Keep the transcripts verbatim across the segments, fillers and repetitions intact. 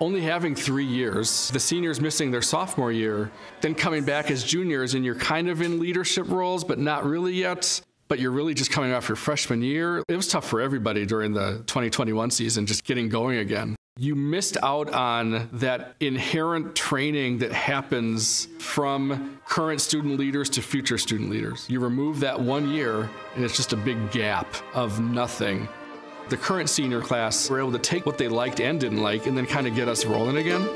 only having three years, the seniors missing their sophomore year, then coming back as juniors and you're kind of in leadership roles, but not really yet, but you're really just coming off your freshman year. It was tough for everybody during the twenty twenty-one season, just getting going again. You missed out on that inherent training that happens from current student leaders to future student leaders. You remove that one year, and it's just a big gap of nothing. The current senior class were able to take what they liked and didn't like and then kind of get us rolling again.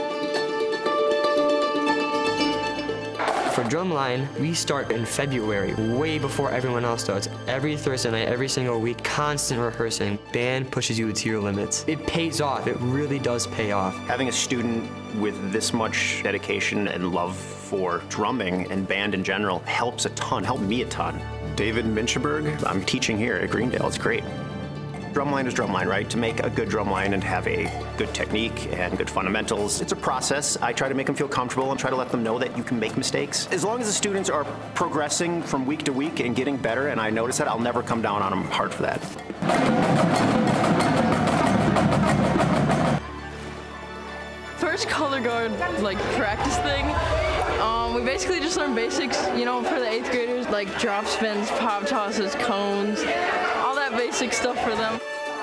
For drumline, we start in February, way before everyone else starts. Every Thursday night, every single week, constant rehearsing. Band pushes you to your limits. It pays off. It really does pay off. Having a student with this much dedication and love for drumming and band in general helps a ton, helped me a ton. David Mincheberg, I'm teaching here at Greendale. It's great. Drumline is drumline, right? To make a good drumline and have a good technique and good fundamentals, it's a process. I try to make them feel comfortable and try to let them know that you can make mistakes. As long as the students are progressing from week to week and getting better, and I notice that, I'll never come down on them hard for that. First color guard, like practice thing, um, we basically just learn basics, you know, for the eighth graders, like drop spins, pop tosses, cones, all that basic stuff for them.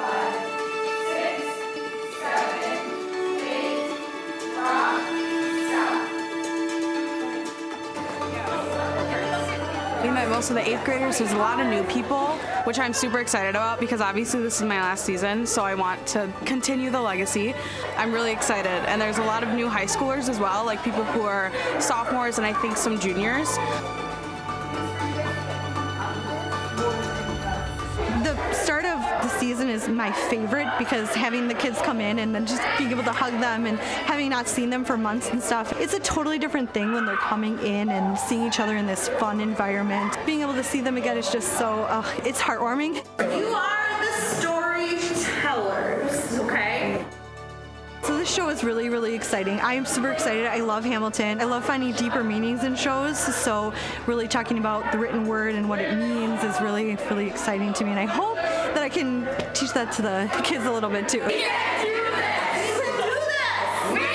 We met most of the eighth graders. There's a lot of new people, which I'm super excited about because obviously this is my last season, so I want to continue the legacy. I'm really excited. And there's a lot of new high schoolers as well, like people who are sophomores and I think some juniors. The start of the season is my favorite because having the kids come in and then just being able to hug them and having not seen them for months and stuff, it's a totally different thing when they're coming in and seeing each other in this fun environment. Being able to see them again is just so, uh, it's heartwarming. You are the storytellers, okay? So this show is really, really exciting. I am super excited. I love Hamilton. I love finding deeper meanings in shows. So really talking about the written word and what it means is really, really exciting to me. And I hope that I can teach that to the kids a little bit too. We can do this! We can do this! We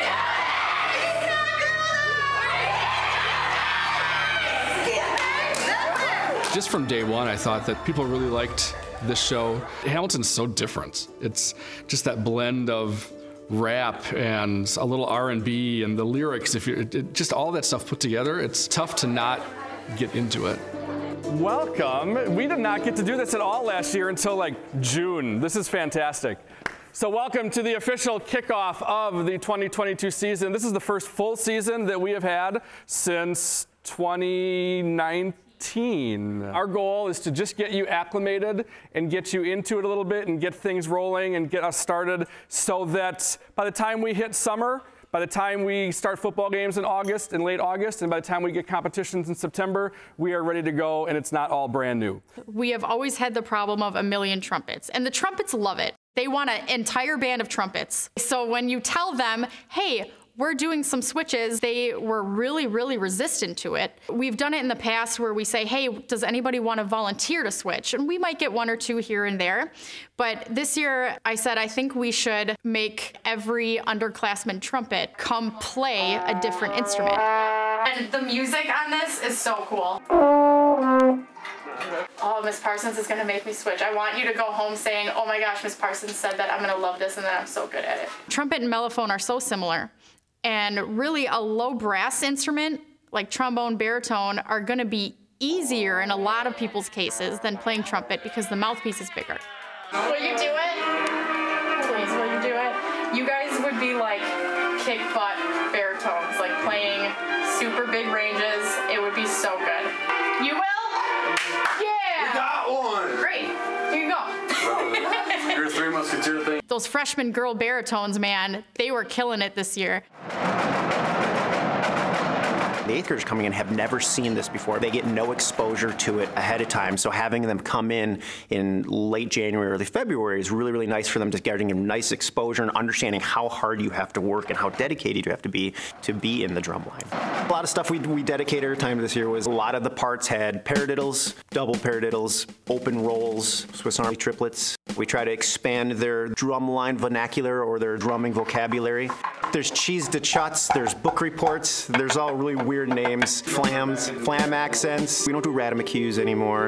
can do this! Just from day one, I thought that people really liked this show. Hamilton's so different. It's just that blend of rap and a little R and B and the lyrics, if you just all that stuff put together, it's tough to not get into it. Welcome. We did not get to do this at all last year until like June. This is fantastic. So welcome to the official kickoff of the twenty twenty-two season. This is the first full season that we have had since twenty nineteen. Our goal is to just get you acclimated and get you into it a little bit and get things rolling and get us started so that by the time we hit summer, by the time we start football games in August, in late August, and by the time we get competitions in September, we are ready to go and it's not all brand new. We have always had the problem of a million trumpets, and the trumpets love it. They want an entire band of trumpets. So when you tell them, hey, we're doing some switches, they were really, really resistant to it. We've done it in the past where we say, hey, does anybody want to volunteer to switch? And we might get one or two here and there. But this year, I said, I think we should make every underclassman trumpet come play a different instrument. And the music on this is so cool. Oh, Miss Parsons is gonna make me switch. I want you to go home saying, oh my gosh, Miss Parsons said that I'm gonna love this and that I'm so good at it. Trumpet and mellophone are so similar. And really a low brass instrument, like trombone, baritone, are gonna be easier in a lot of people's cases than playing trumpet because the mouthpiece is bigger. Will you do it? Please, will you do it? You guys would be like kick butt baritones, like playing super big ranges. It would be so good. You will? Yeah! We got one! Great. Here you go. Your Three Musketeer thing. Those freshman girl baritones, man, they were killing it this year. The eighth graders coming in have never seen this before. They get no exposure to it ahead of time, so having them come in in late January, early February is really, really nice for them, just getting a nice exposure and understanding how hard you have to work and how dedicated you have to be to be in the drum line. lot of stuff we, we dedicated our time to this year was a lot of the parts had paradiddles, double paradiddles, open rolls, Swiss Army triplets. We try to expand their drumline vernacular or their drumming vocabulary. There's cheese de chuts, there's book reports, there's all really weird names, flams, flam accents. We don't do radamacus anymore.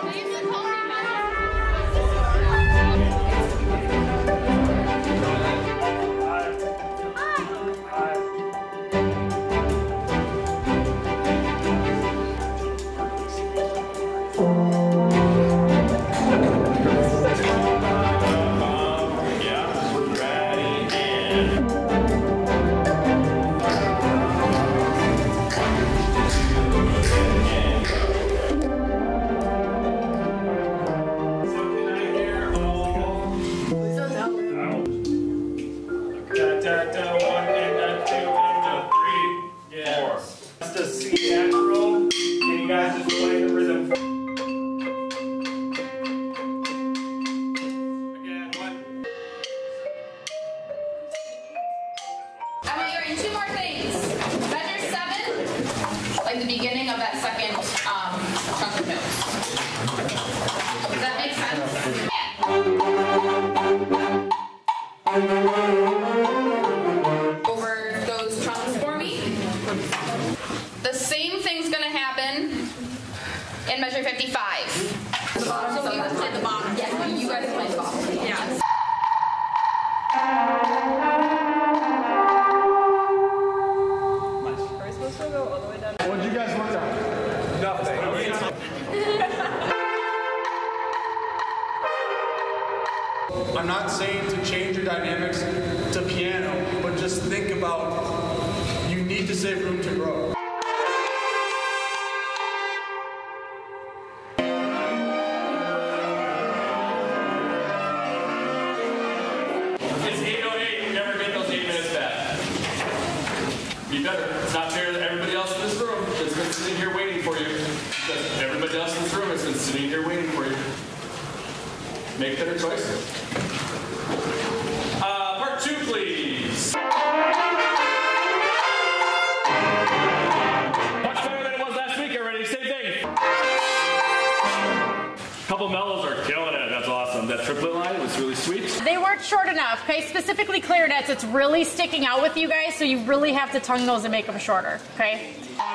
Over those trunks for me. The same thing's gonna happen in measure fifty-five. The bottom, so you would play the bottom. Yeah, you guys play the bottom. Yeah. What'd you guys work on? Nothing. I'm not saying to change your dynamics to piano, but just think about you need to save room to grow. It's eight oh eight. Never get those eight minutes back. Be better. It's not fair that everybody else in this room has been sitting here waiting for you. Because everybody else in this room has been sitting here waiting for you. Make better choices. Uh, part two, please. Much better than it was last week already. Same thing. Couple mellows are killing it. That's awesome. That triplet line was really sweet. They weren't short enough, okay? Specifically clarinets, it's really sticking out with you guys, so you really have to tongue those and make them shorter, okay?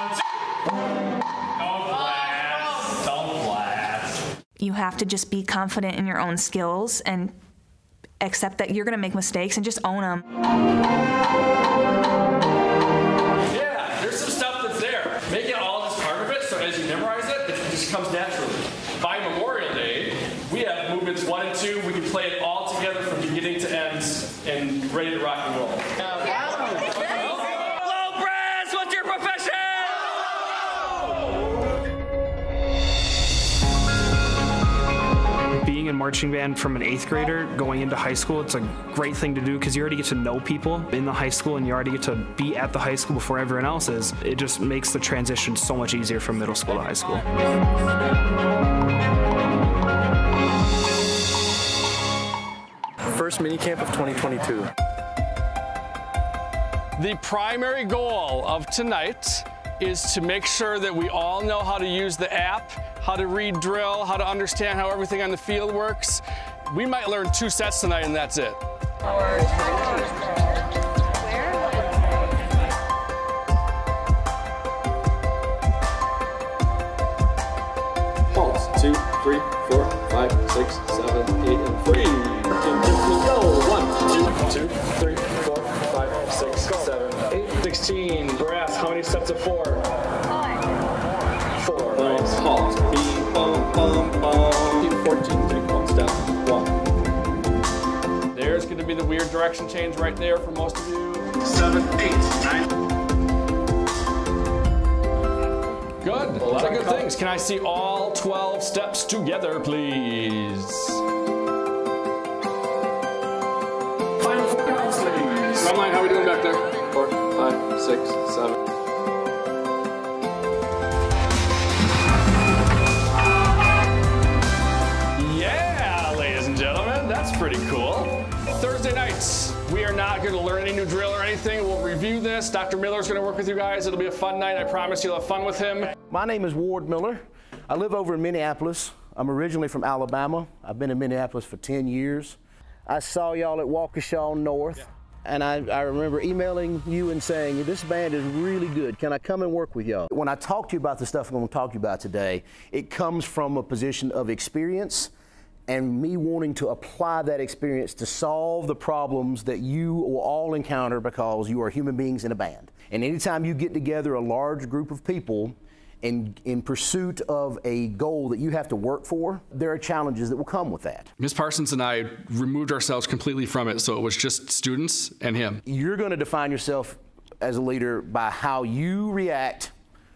You have to just be confident in your own skills and accept that you're going to make mistakes and just own them. Yeah, there's some stuff that's there. Make it all just part of it, so as you memorize it, it just comes naturally. By Memorial Day, we have movements one and two. We can play it all together from beginning to end and ready to rock and roll. Hello, Brass! What's your profession? Being in marching band from an eighth grader going into high school, it's a great thing to do because you already get to know people in the high school and you already get to be at the high school before everyone else is. It just makes the transition so much easier from middle school to high school. First mini camp of twenty twenty-two. The primary goal of tonight is to make sure that we all know how to use the app, how to read drill, how to understand how everything on the field works. We might learn two sets tonight and that's it. Pulse, two, three, four, five, six, seven, eight, and free. Go, one, two, two, three, four, five, six, seven, eight, sixteen. Brass, how many sets of four? Four, right? Halt, beat, bum, bum, bum. fourteen, take one step, one. There's going to be the weird direction change right there for most of you. Seven, eight, nine. Good, a lot of good things. Can I see all twelve steps together, please? Final four counts, ladies. Drumline, how are we doing back there? Four, five, six, seven. Yeah, ladies and gentlemen, that's pretty cool. Thursday nights, we are not going to learn any new drill or anything. We'll review this. Doctor Miller is going to work with you guys. It'll be a fun night. I promise you'll have fun with him. My name is Ward Miller. I live over in Minneapolis. I'm originally from Alabama. I've been in Minneapolis for ten years. I saw y'all at Waukesha North, yeah. and I, I remember emailing you and saying, this band is really good. Can I come and work with y'all? When I talk to you about the stuff I'm going to talk to you about today, it comes from a position of experience and me wanting to apply that experience to solve the problems that you will all encounter because you are human beings in a band. And anytime you get together a large group of people in, in pursuit of a goal that you have to work for, there are challenges that will come with that. Miz Parsons and I removed ourselves completely from it, so it was just students and him. You're going to define yourself as a leader by how you react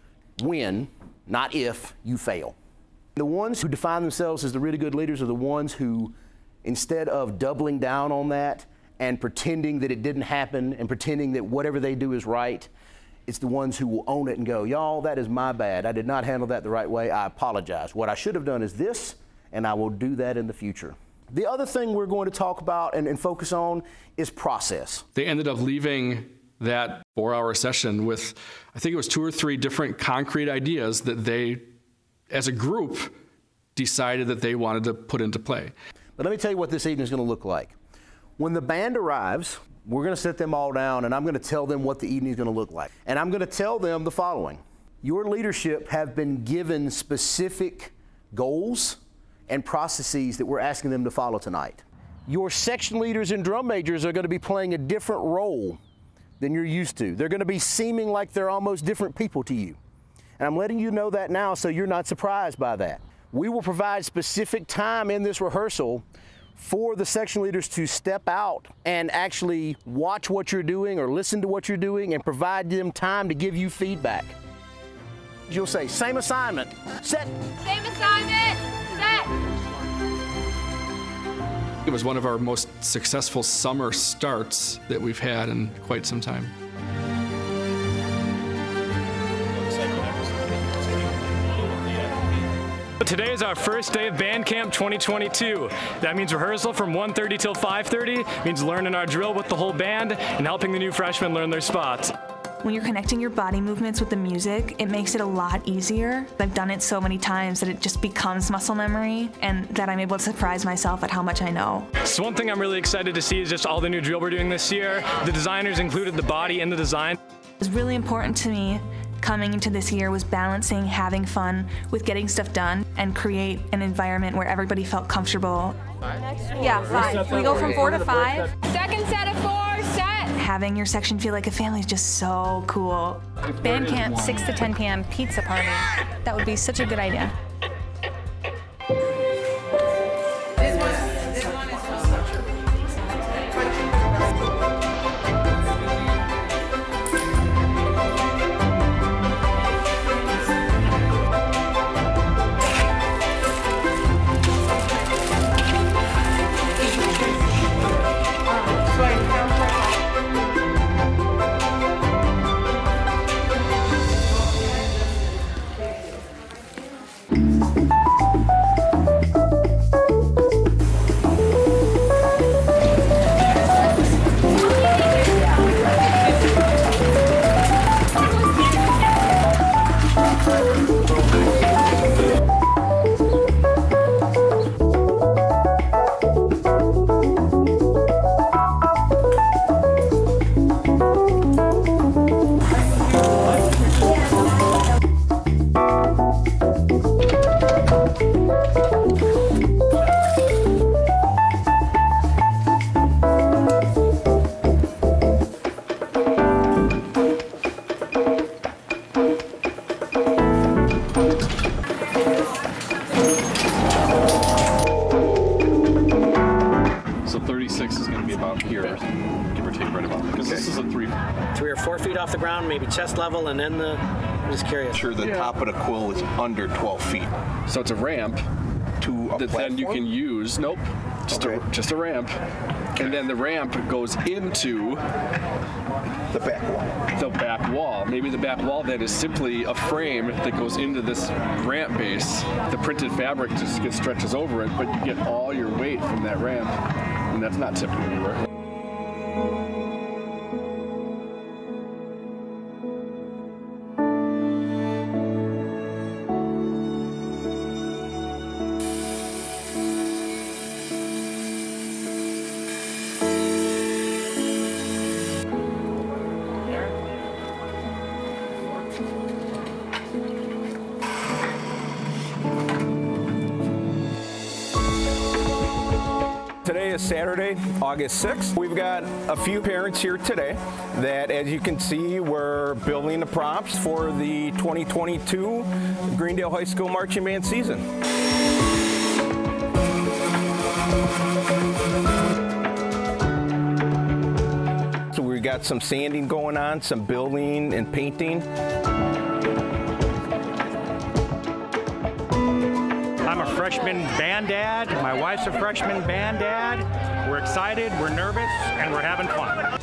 when, not if, you fail. The ones who define themselves as the really good leaders are the ones who, instead of doubling down on that and pretending that it didn't happen and pretending that whatever they do is right, it's the ones who will own it and go, y'all, that is my bad. I did not handle that the right way. I apologize. What I should have done is this, and I will do that in the future. The other thing we're going to talk about and, and focus on is process. They ended up leaving that four-hour session with, I think it was two or three different concrete ideas that they, as a group, decided that they wanted to put into play. But let me tell you what this evening is going to look like. When the band arrives, we're going to sit them all down, and I'm going to tell them what the evening is going to look like. And I'm going to tell them the following. Your leadership have been given specific goals and processes that we're asking them to follow tonight. Your section leaders and drum majors are going to be playing a different role than you're used to. They're going to be seeming like they're almost different people to you. And I'm letting you know that now so you're not surprised by that. We will provide specific time in this rehearsal for the section leaders to step out and actually watch what you're doing or listen to what you're doing and provide them time to give you feedback. You'll say, same assignment, set. Same assignment, set. It was one of our most successful summer starts that we've had in quite some time. Today is our first day of Band Camp twenty twenty-two. That means rehearsal from one thirty till five thirty, means learning our drill with the whole band and helping the new freshmen learn their spots. When you're connecting your body movements with the music, it makes it a lot easier. I've done it so many times that it just becomes muscle memory and that I'm able to surprise myself at how much I know. So one thing I'm really excited to see is just all the new drill we're doing this year. The designers included the body in the design. It was really important to me coming into this year was balancing having fun with getting stuff done and create an environment where everybody felt comfortable. Yeah, five. We go from four to five. Second set of four, set. Having your section feel like a family is just so cool. Band camp, six to ten p m pizza party. That would be such a good idea. Off the ground, maybe chest level, and then the, I'm just curious. Sure, the yeah. top of the quill is under twelve feet. So it's a ramp to a that platform? Then you can use, nope, just, okay. a, just a ramp. Okay. And then the ramp goes into the back wall. The back wall. Maybe the back wall then is simply a frame that goes into this ramp base. The printed fabric just gets stretches over it, but you get all your weight from that ramp, and that's not typical anywhere. this Saturday, August sixth. We've got a few parents here today that, as you can see, we're building the props for the twenty twenty-two Greendale High School Marching Band season. So we've got some sanding going on, some building and painting. I'm a freshman band dad. My wife's a freshman band dad. We're excited, we're nervous, and we're having fun.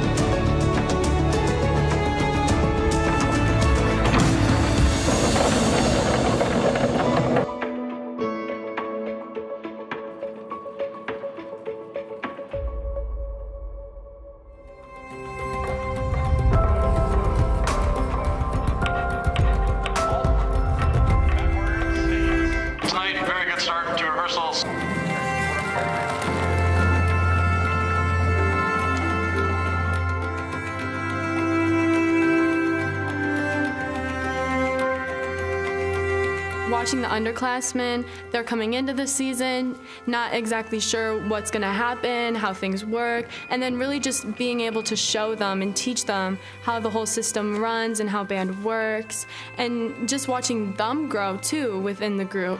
Start to rehearsals. Watching the underclassmen, they're coming into the season, not exactly sure what's gonna happen, how things work, and then really just being able to show them and teach them how the whole system runs and how band works, and just watching them grow too within the group.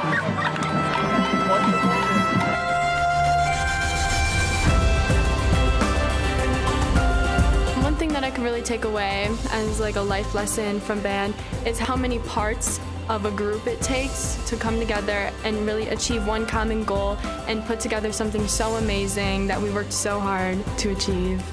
One thing that I can really take away as like a life lesson from band is how many parts of a group it takes to come together and really achieve one common goal and put together something so amazing that we worked so hard to achieve.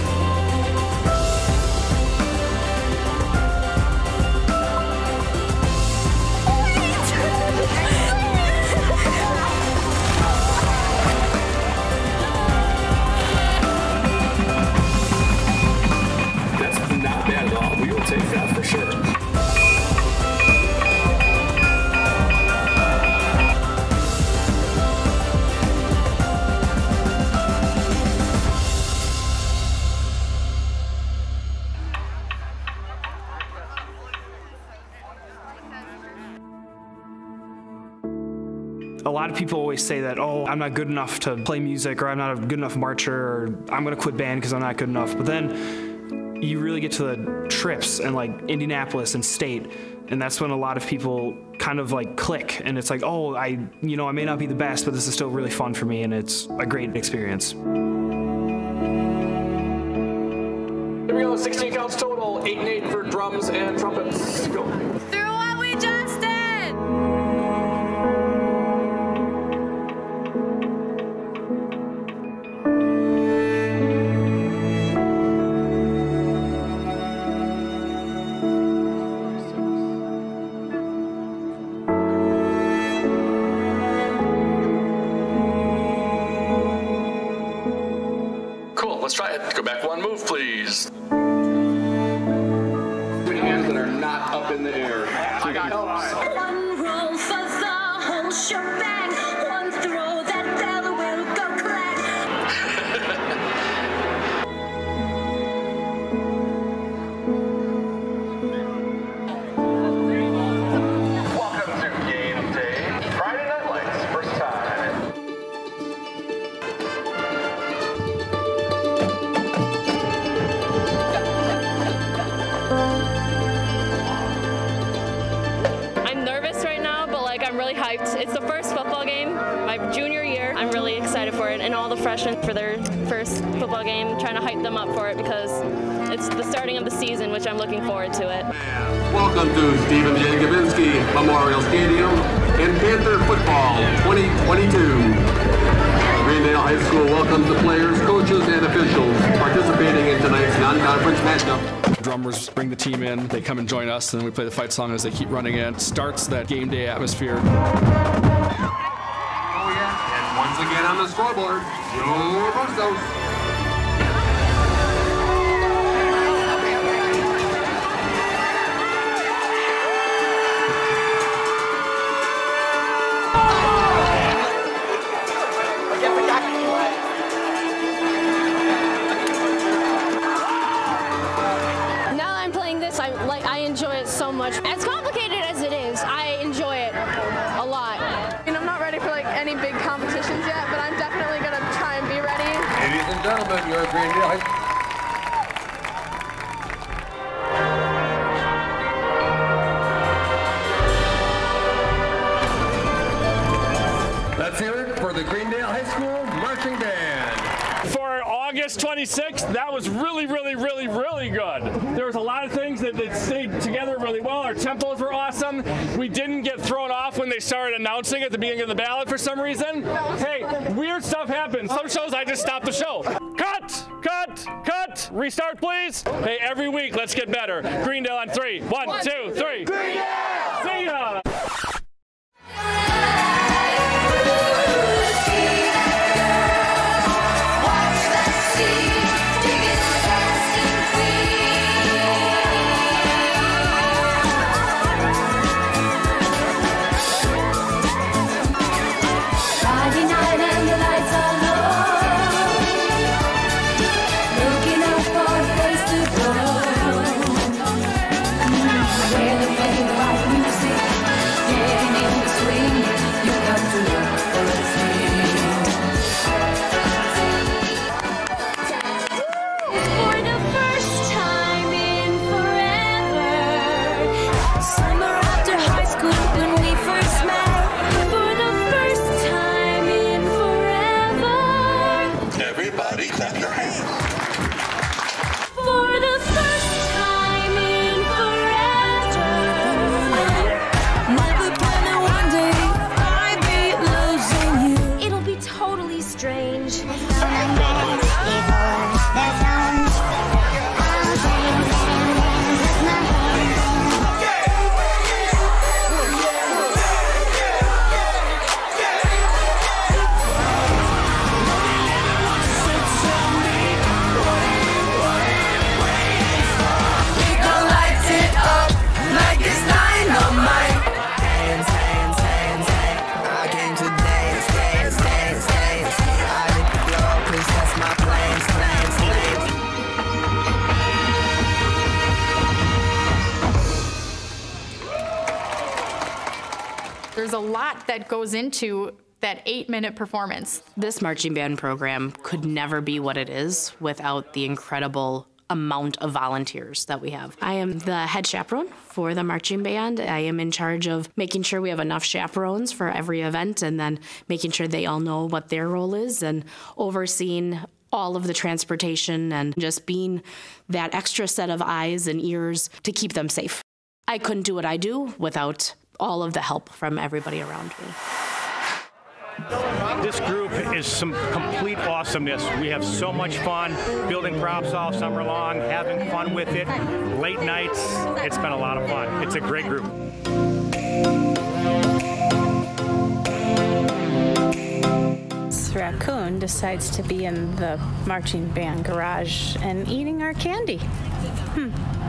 That's not bad at all. We will take that for sure. A lot of people always say that, oh, I'm not good enough to play music, or I'm not a good enough marcher, or I'm gonna quit band because I'm not good enough. But then you really get to the trips and like Indianapolis and state, and that's when a lot of people kind of like click, and it's like, oh, I, you know, I may not be the best, but this is still really fun for me, and it's a great experience. Here we go, sixteen counts total, eight and eight for drums and trumpets. Go. Through what we just did. Cool, let's try it. Go back one move, please. Hands that are not up in the air. I got it. One roll for the whole shebang. One throw, that bell will go clang. Welcome to game day. Friday Night Lights, first time. I'm nervous right now, but like I'm really hyped. It's the first football game, my junior year. I'm really excited for it, and all the freshmen for their first football game, trying to hype them up for it because it's the starting of the season, which I'm looking forward to it. Welcome to Stephen J. Gavinsky Memorial Stadium in Panther Football twenty twenty-two. Greendale High School welcomes the players, coaches, and officials participating in tonight's non-conference matchup. Drummers bring the team in, they come and join us, and then we play the fight song as they keep running in. Starts that game day atmosphere. Oh yeah, and once again on the scoreboard, Joe Bustos. Now that I'm playing this, I like I enjoy it so much. As complicated as it is, I enjoy it a lot. And I'm not ready for like any big competitions yet, but I'm definitely gonna try gentlemen, your Greendale High School. Let's hear it for the Greendale High School Marching Band. For August twenty-sixth, that was really, really, really, really good. There was a lot of things that, that stayed together really well. Our tempos were awesome. We didn't get thrown off when they started announcing at the beginning of the ballad for some reason. Hey, weird stuff happens. Some shows I just stop the show. Cut, cut, cut. Restart, please. Hey, every week, let's get better. Greendale on three. One, One two, three. Greendale! See ya! There's a lot that goes into that eight-minute performance. This marching band program could never be what it is without the incredible amount of volunteers that we have. I am the head chaperone for the marching band. I am in charge of making sure we have enough chaperones for every event and then making sure they all know what their role is and overseeing all of the transportation and just being that extra set of eyes and ears to keep them safe. I couldn't do what I do without all of the help from everybody around me. This group is some complete awesomeness. We have so much fun building props all summer long, having fun with it, late nights. It's been a lot of fun. It's a great group. This raccoon decides to be in the marching band garage and eating our candy. Hmm.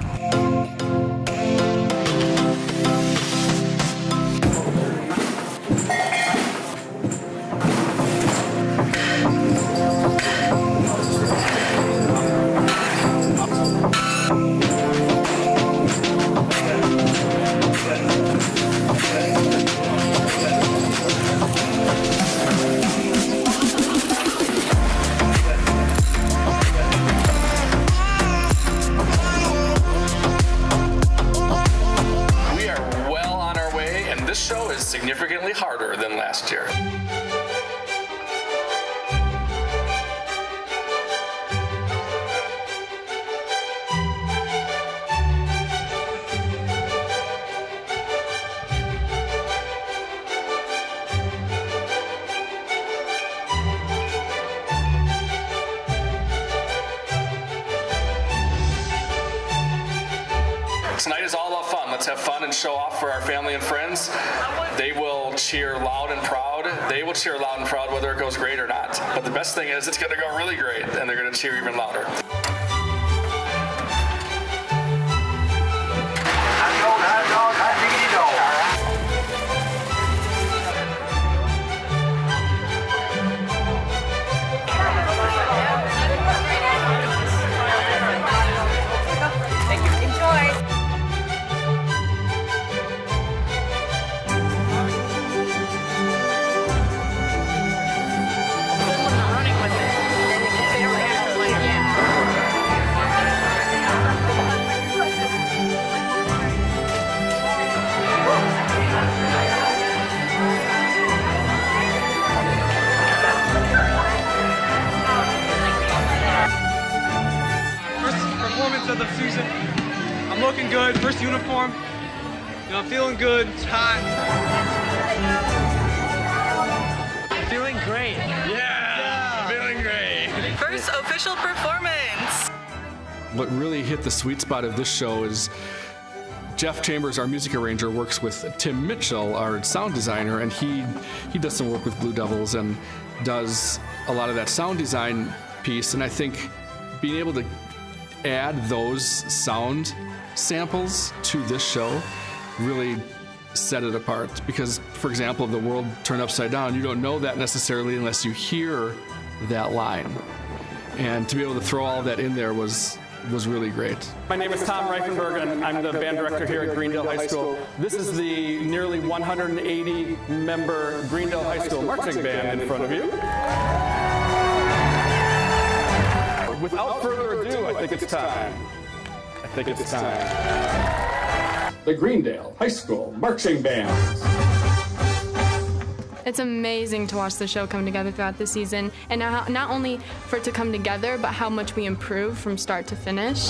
This show is significantly harder than last year. Tonight is all about fun. Let's have fun and show off for our family and friends. They will cheer loud and proud. They will cheer loud and proud whether it goes great or not. But the best thing is it's going to go really great, and they're going to cheer even louder. Performance of the season. I'm looking good. First uniform. You know, I'm feeling good. It's hot. I'm feeling great. Yeah, feeling great. First official performance. What really hit the sweet spot of this show is Jeff Chambers, our music arranger, works with Tim Mitchell, our sound designer, and he he does some work with Blue Devils and does a lot of that sound design piece. And I think being able to add those sound samples to this show really set it apart. Because, for example, the world turned upside down, you don't know that necessarily unless you hear that line. And to be able to throw all of that in there was was really great. My name is Tom Reifenberg, and I'm the band director here at Greendale High School. This is the nearly one hundred eighty member Greendale High School marching band in front of you. Without further ado, I think it's time. I think it's time. The Greendale High School Marching Band. It's amazing to watch the show come together throughout the season, and not, not only for it to come together, but how much we improve from start to finish.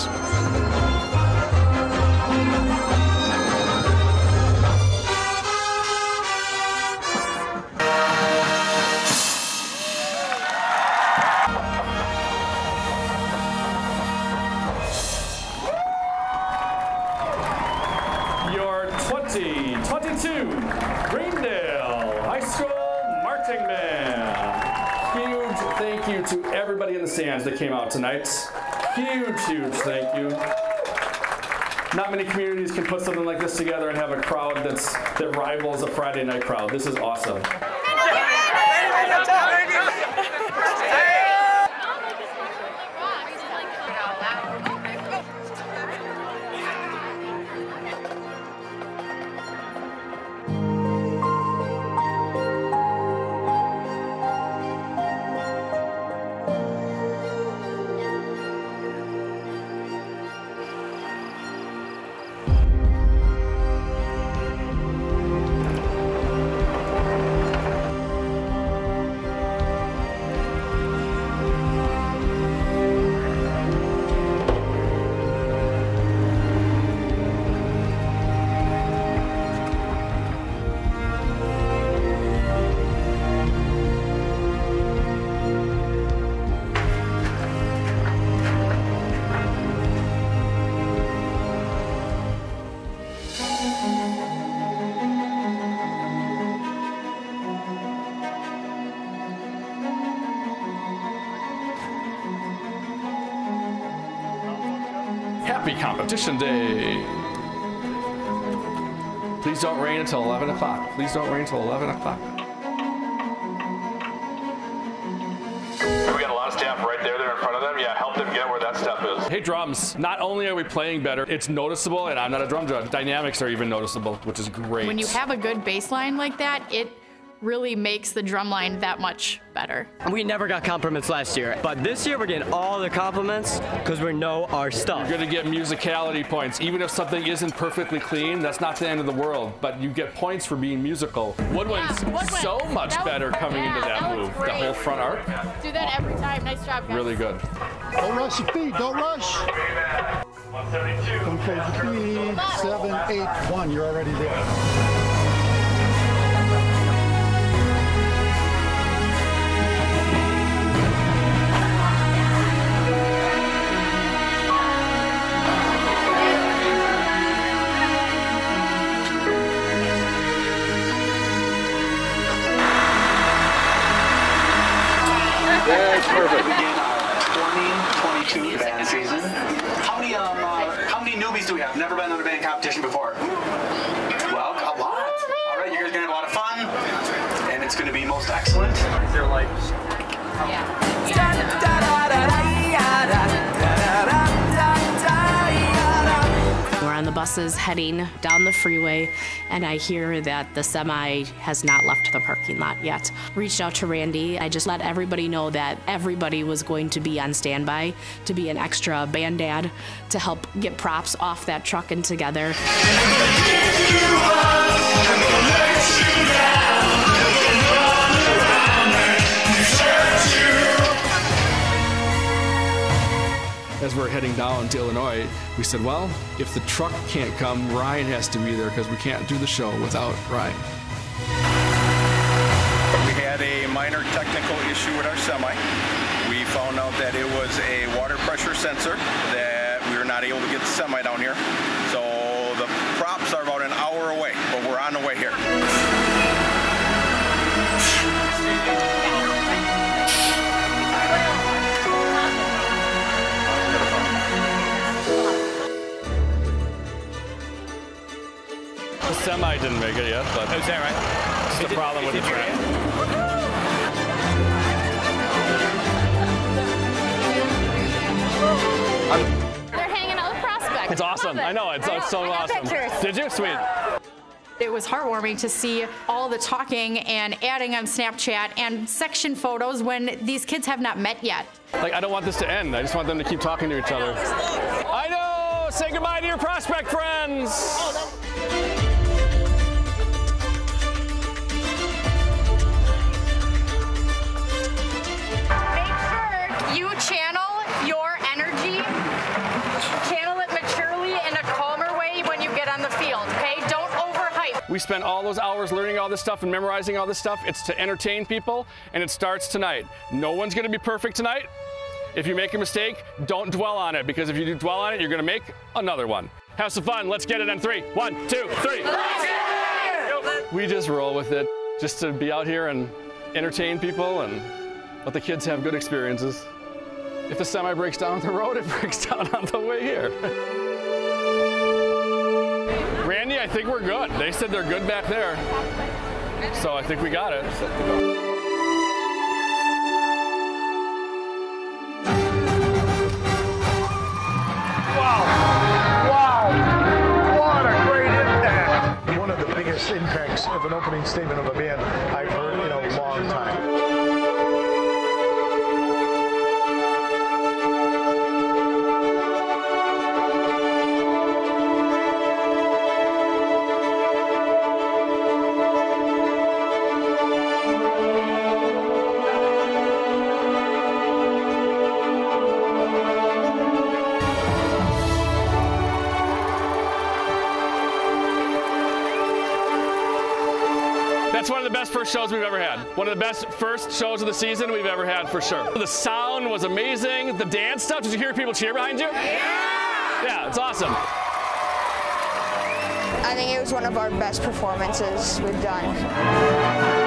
Your twenty twenty-two Greendale High School Marching Band. Huge thank you to everybody in the stands that came out tonight. Huge, huge thank you. Not many communities can put something like this together and have a crowd that's that rivals a Friday night crowd. This is awesome. Happy Competition Day. Please don't rain until eleven o'clock. Please don't rain until eleven o'clock. We got a lot of staff right there, there in front of them. Yeah, help them get where that step is. Hey drums, not only are we playing better, it's noticeable, and I'm not a drum judge. Dynamics are even noticeable, which is great. When you have a good bass line like that, it really makes the drum line that much better. We never got compliments last year, but this year we're getting all the compliments because we know our stuff. You're gonna get musicality points. Even if something isn't perfectly clean, that's not the end of the world, but you get points for being musical. Woodwind's yeah, Woodwind. so much that better was, coming yeah, into that, that move. The whole front arc. Do that every time. Nice job, guys. Really good. Don't rush your feet, don't rush. one seventy-two. Don't close your feet. Seven, eight, one, you're already there. That's perfect. Begin our twenty twenty-two band season. How many um uh, how many newbies do we have? Never been in a band competition before. Well, a lot. All right, you guys are gonna have a lot of fun, and it's gonna be most excellent. They're like. We're on the buses heading down the freeway, and I hear that the semi has not left the parking lot yet. Reached out to Randy. I just let everybody know that everybody was going to be on standby to be an extra band dad to help get props off that truck and together. As we're heading down to Illinois, we said, well, if the truck can't come, Ryan has to be there because we can't do the show without Ryan. We had a minor technical issue with our semi. We found out that it was a water pressure sensor that we were not able to get the semi down here. So the props are about an hour away, but we're on the way here. The semi didn't make it yet, but is that right? It's the problem with the track. They're hanging out with prospects. It's awesome. I know, it's, it's so awesome. Did you? Sweet. It was heartwarming to see all the talking and adding on Snapchat and section photos when these kids have not met yet. Like, I don't want this to end. I just want them to keep talking to each other. I know! Say goodbye to your prospect friends! You channel your energy, channel it maturely in a calmer way when you get on the field, okay? Don't overhype. We spent all those hours learning all this stuff and memorizing all this stuff. It's to entertain people, and it starts tonight. No one's gonna be perfect tonight. If you make a mistake, don't dwell on it, because if you do dwell on it, you're gonna make another one. Have some fun. Let's get it in three. One, two, three. We just roll with it, just to be out here and entertain people and let the kids have good experiences. If the semi breaks down on the road, it breaks down on the way here. Randy, I think we're good. They said they're good back there. So I think we got it. Wow. Wow. What a great impact. One of the biggest impacts of an opening statement of a band I've heard in a long time. That's one of the best first shows we've ever had. One of the best first shows of the season we've ever had, for sure. The sound was amazing. The dance stuff, did you hear people cheer behind you? Yeah! Yeah, it's awesome. I think it was one of our best performances we've done.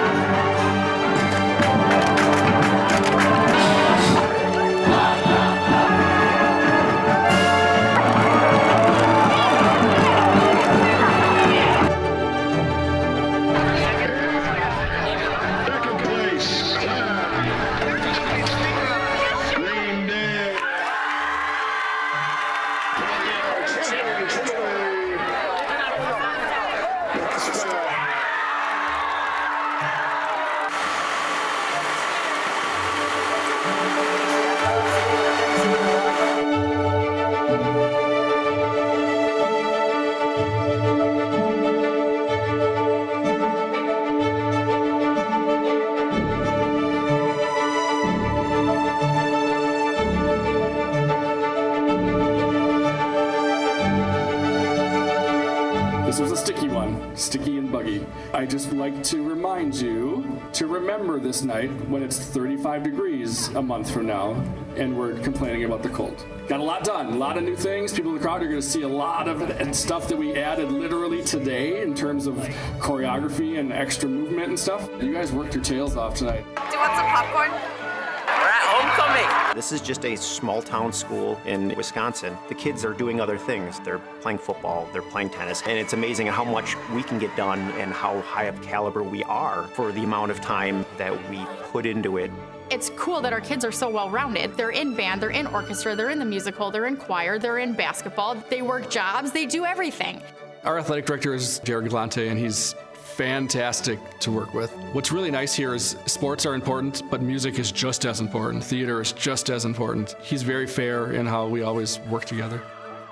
This was a sticky one, sticky and buggy. I just like to remind you to remember this night when it's thirty-five degrees a month from now and we're complaining about the cold. Got a lot done, a lot of new things. People in the crowd are going to see a lot of it, and stuff that we added literally today in terms of choreography and extra movement and stuff. You guys worked your tails off tonight. Do you want some popcorn? We're at homecoming. This is just a small town school in Wisconsin. The kids are doing other things. They're playing football, they're playing tennis, and it's amazing how much we can get done and how high of caliber we are for the amount of time that we put into it. It's cool that our kids are so well-rounded. They're in band, they're in orchestra, they're in the musical, they're in choir, they're in basketball, they work jobs, they do everything. Our athletic director is Jared Galante, and he's fantastic to work with. What's really nice here is sports are important, but music is just as important. Theater is just as important. He's very fair in how we always work together.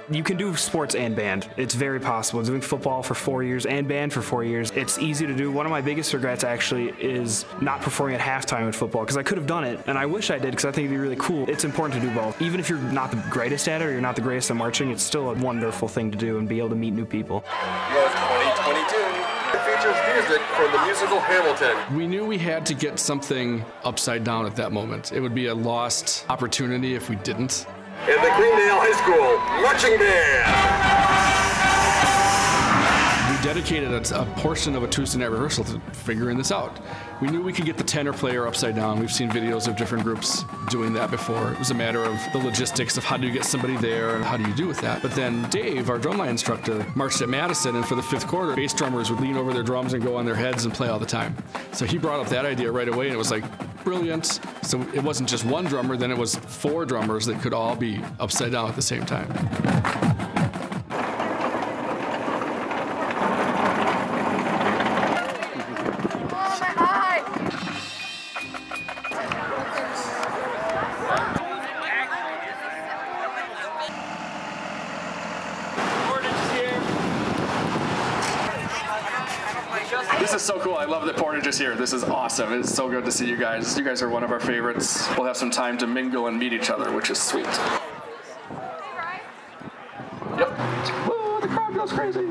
You can do sports and band. It's very possible. Doing football for four years and band for four years, it's easy to do. One of my biggest regrets actually is not performing at halftime in football, because I could have done it, and I wish I did, because I think it'd be really cool. It's important to do both. Even if you're not the greatest at it or you're not the greatest at marching, it's still a wonderful thing to do and be able to meet new people. North twenty twenty-two features music from the musical Hamilton. We knew we had to get something upside down at that moment. It would be a lost opportunity if we didn't. And the Greendale High School Marching Band. We dedicated a, a portion of a Tuesday night rehearsal to figuring this out. We knew we could get the tenor player upside down. We've seen videos of different groups doing that before. It was a matter of the logistics of how do you get somebody there and how do you do with that. But then Dave, our drumline instructor, marched at Madison, and for the fifth quarter, bass drummers would lean over their drums and go on their heads and play all the time. So he brought up that idea right away, and it was like, brilliant. So it wasn't just one drummer, then it was four drummers that could all be upside down at the same time. This is so cool. I love that Portage is here. This is awesome. It's so good to see you guys. You guys are one of our favorites. We'll have some time to mingle and meet each other, which is sweet. Yep. Woo, the crowd goes crazy.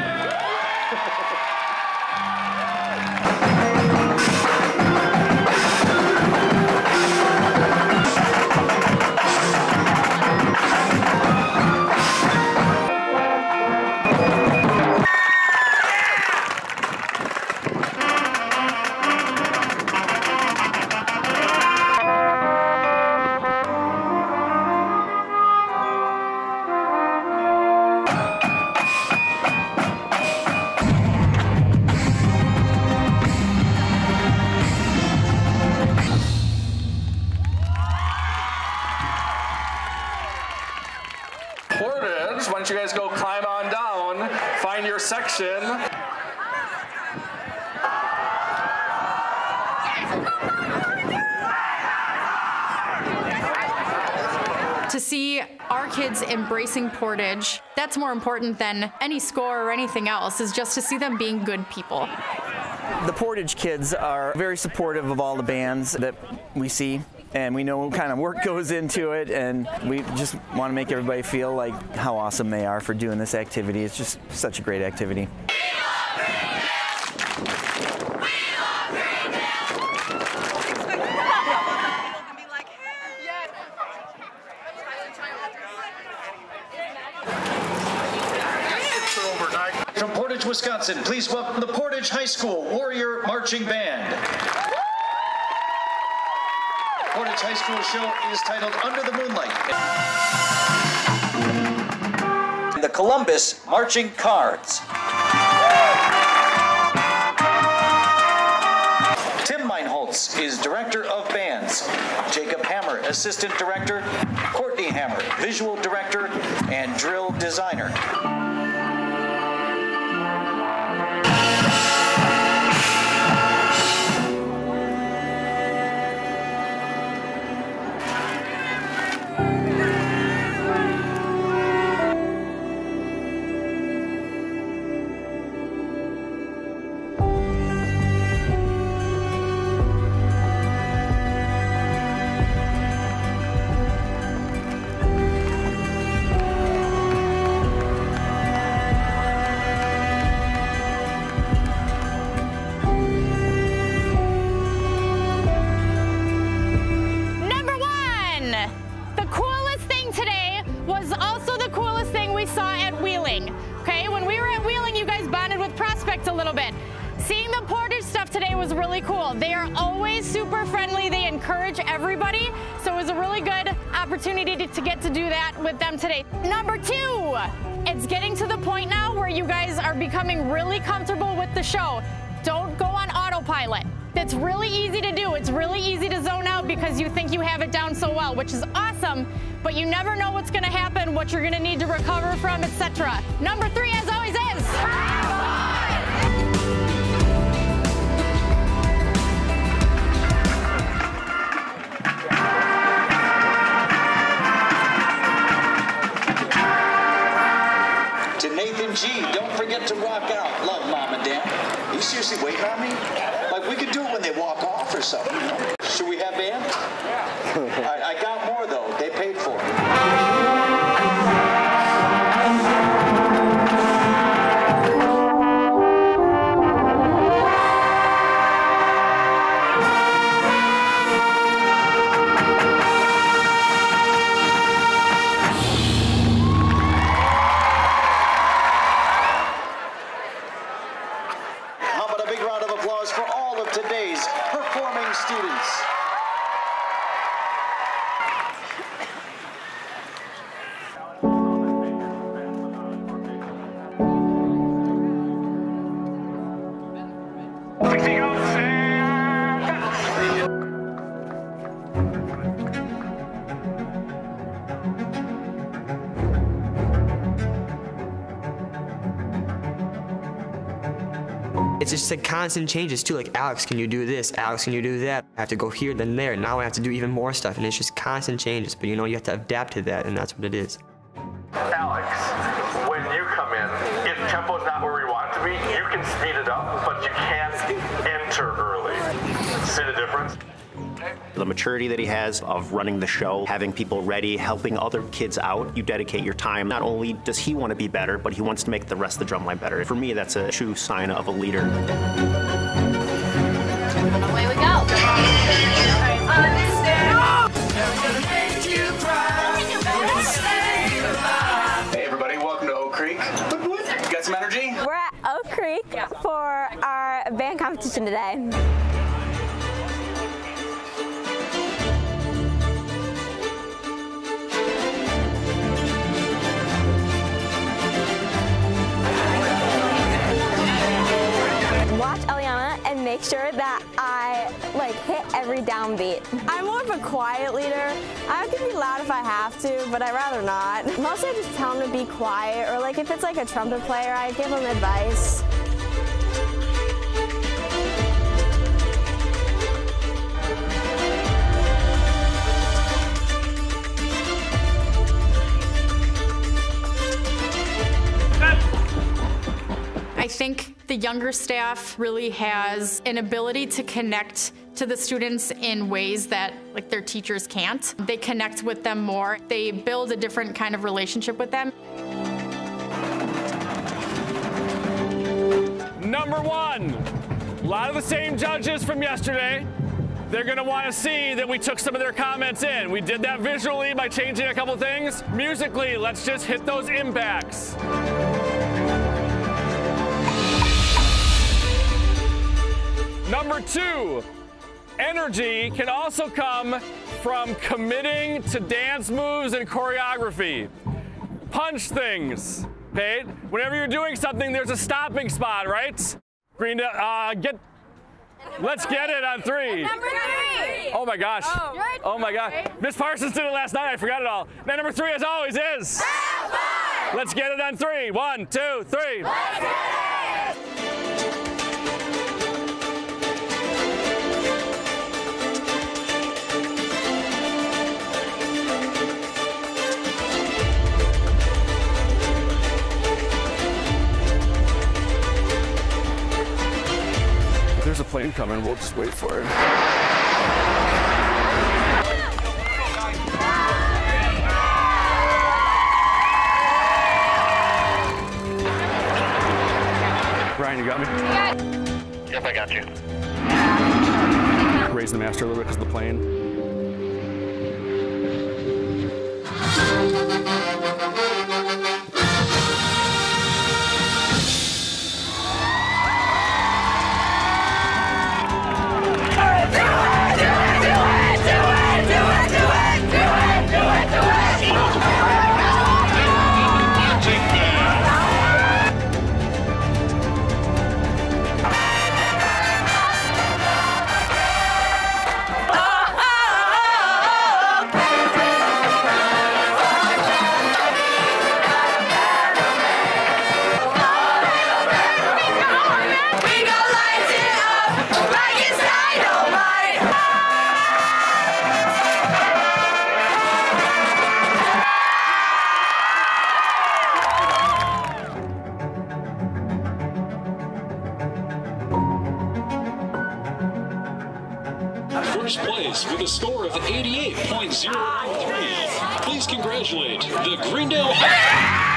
Portage, why don't you guys go climb on down, find your section. To see our kids embracing Portage, that's more important than any score or anything else, is just to see them being good people. The Portage kids are very supportive of all the bands that we see, and we know what kind of work goes into it, and we just want to make everybody feel like how awesome they are for doing this activity. It's just such a great activity. From Portage, Wisconsin, please welcome the Portage High School Warrior Marching Band. Portage High School show is titled Under the Moonlight. The Columbus Marching Cards. Tim Meinholz is Director of Bands. Jacob Hammer, Assistant Director. Courtney Hammer, Visual Director and Drill Designer. A little bit. Seeing the Portage stuff today was really cool. They are always super friendly. They encourage everybody. So it was a really good opportunity to, to get to do that with them today. Number two, it's getting to the point now where you guys are becoming really comfortable with the show. Don't go on autopilot. It's really easy to do. It's really easy to zone out because you think you have it down so well, which is awesome, but you never know what's gonna happen, what you're gonna need to recover from, et cetera. Number three, as always, is Team G, don't forget to rock out. Love, Mom and Dad. Are you seriously waiting on me? Like, we could do it when they walk off or something, you know? Should we have band? Yeah. I, I got more, though. They paid for it. It's just like constant changes too, like Alex, can you do this? Alex, can you do that? I have to go here, then there. Now I have to do even more stuff, and it's just constant changes. But you know, you have to adapt to that, and that's what it is. Alex, when you come in, if tempo's not where we want it to be, you can speed it up, but you can't enter early. See the difference? The maturity that he has of running the show, having people ready, helping other kids out, you dedicate your time. Not only does he want to be better, but he wants to make the rest of the drumline better. For me, that's a true sign of a leader. Away we go. Hey everybody, welcome to Oak Creek. You got some energy? We're at Oak Creek for our band competition today. Watch Eliana and make sure that I like hit every downbeat. I'm more of a quiet leader. I can be loud if I have to, but I'd rather not. Mostly I just tell them to be quiet, or like if it's like a trumpet player, I give them advice. I think the younger staff really has an ability to connect to the students in ways that like their teachers can't. They connect with them more. They build a different kind of relationship with them. Number one, a lot of the same judges from yesterday. They're gonna wanna see that we took some of their comments in. We did that visually by changing a couple things. Musically, let's just hit those impacts. Number two, energy can also come from committing to dance moves and choreography. Punch things, okay? Whenever you're doing something, there's a stopping spot, right? Greendale, uh, get, let's get it on three. Number three. Oh my gosh. Oh, oh my God. Miss Parsons did it last night, I forgot it all. Now number three, as always, is. Let's get it on three. One, two, three. Let's get it. There's a plane coming, we'll just wait for it. Ryan, you got me? Yep, I got you. Raise the master a little bit because of the plane. first place with a score of eighty-eight point zero one three. Please congratulate the Greendale High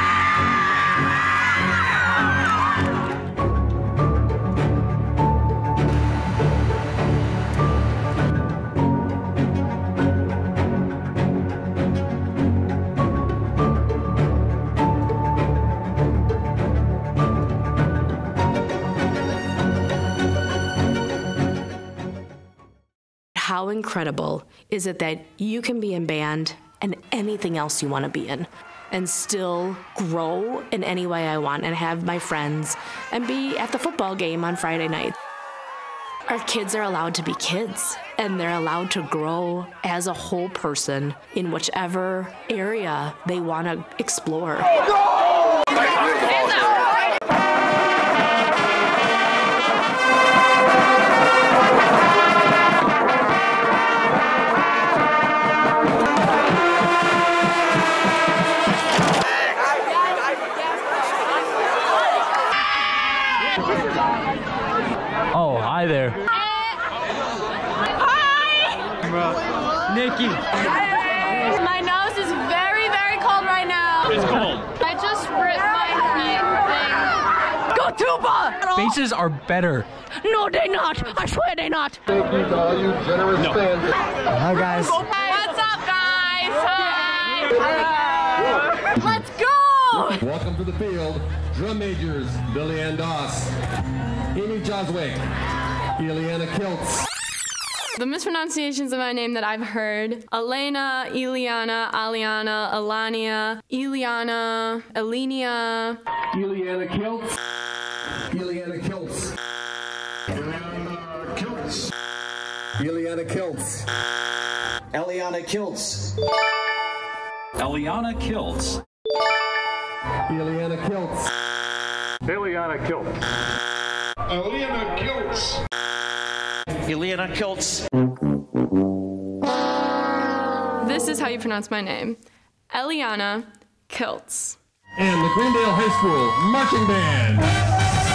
How incredible is it that you can be in band and anything else you want to be in and still grow in any way I want and have my friends and be at the football game on Friday night. Our kids are allowed to be kids and they're allowed to grow as a whole person in whichever area they want to explore. Go! Oh, hi there. Hi! Nikki. My nose is very, very cold right now. It's cold. I just ripped my thing. Go TUBA! Bases are better. No, they're not. I swear they're not. Thank you to all you generous No. fans. Hi, guys. What's up, guys? Hi. Let's go! Welcome to the field, drum majors, Billy Ann Doss, Amy Joswick, Eliana Kiltz. The mispronunciations of my name that I've heard: Elena, Eliana, Aliana, Elania, Eliana, Elinia. Eliana Kiltz. Eliana Kiltz. Eliana Kiltz. Eliana Kiltz. Eliana Kiltz. Eliana Kiltz. Eliana Kiltz. Eliana Kiltz. Eliana Kiltz. Eliana Kiltz. This is how you pronounce my name: Eliana Kiltz. And the Greendale High School Marching Band.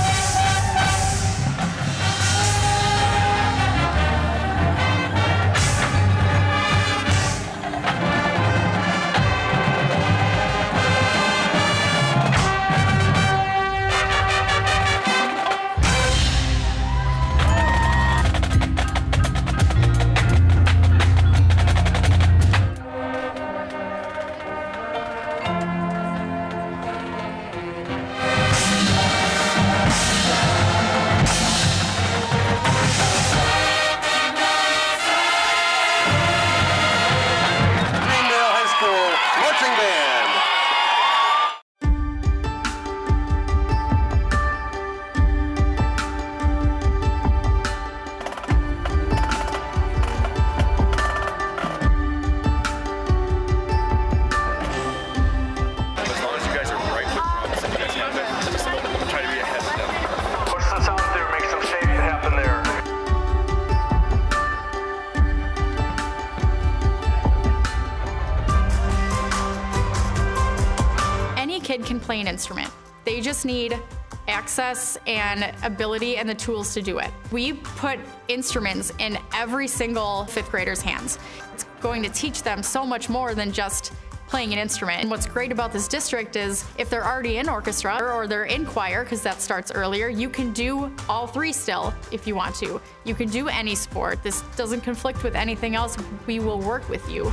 Kid can play an instrument. They just need access and ability and the tools to do it. We put instruments in every single fifth grader's hands. It's going to teach them so much more than just playing an instrument. And what's great about this district is if they're already in orchestra or they're in choir, because that starts earlier, you can do all three still if you want to. You can do any sport. This doesn't conflict with anything else. We will work with you.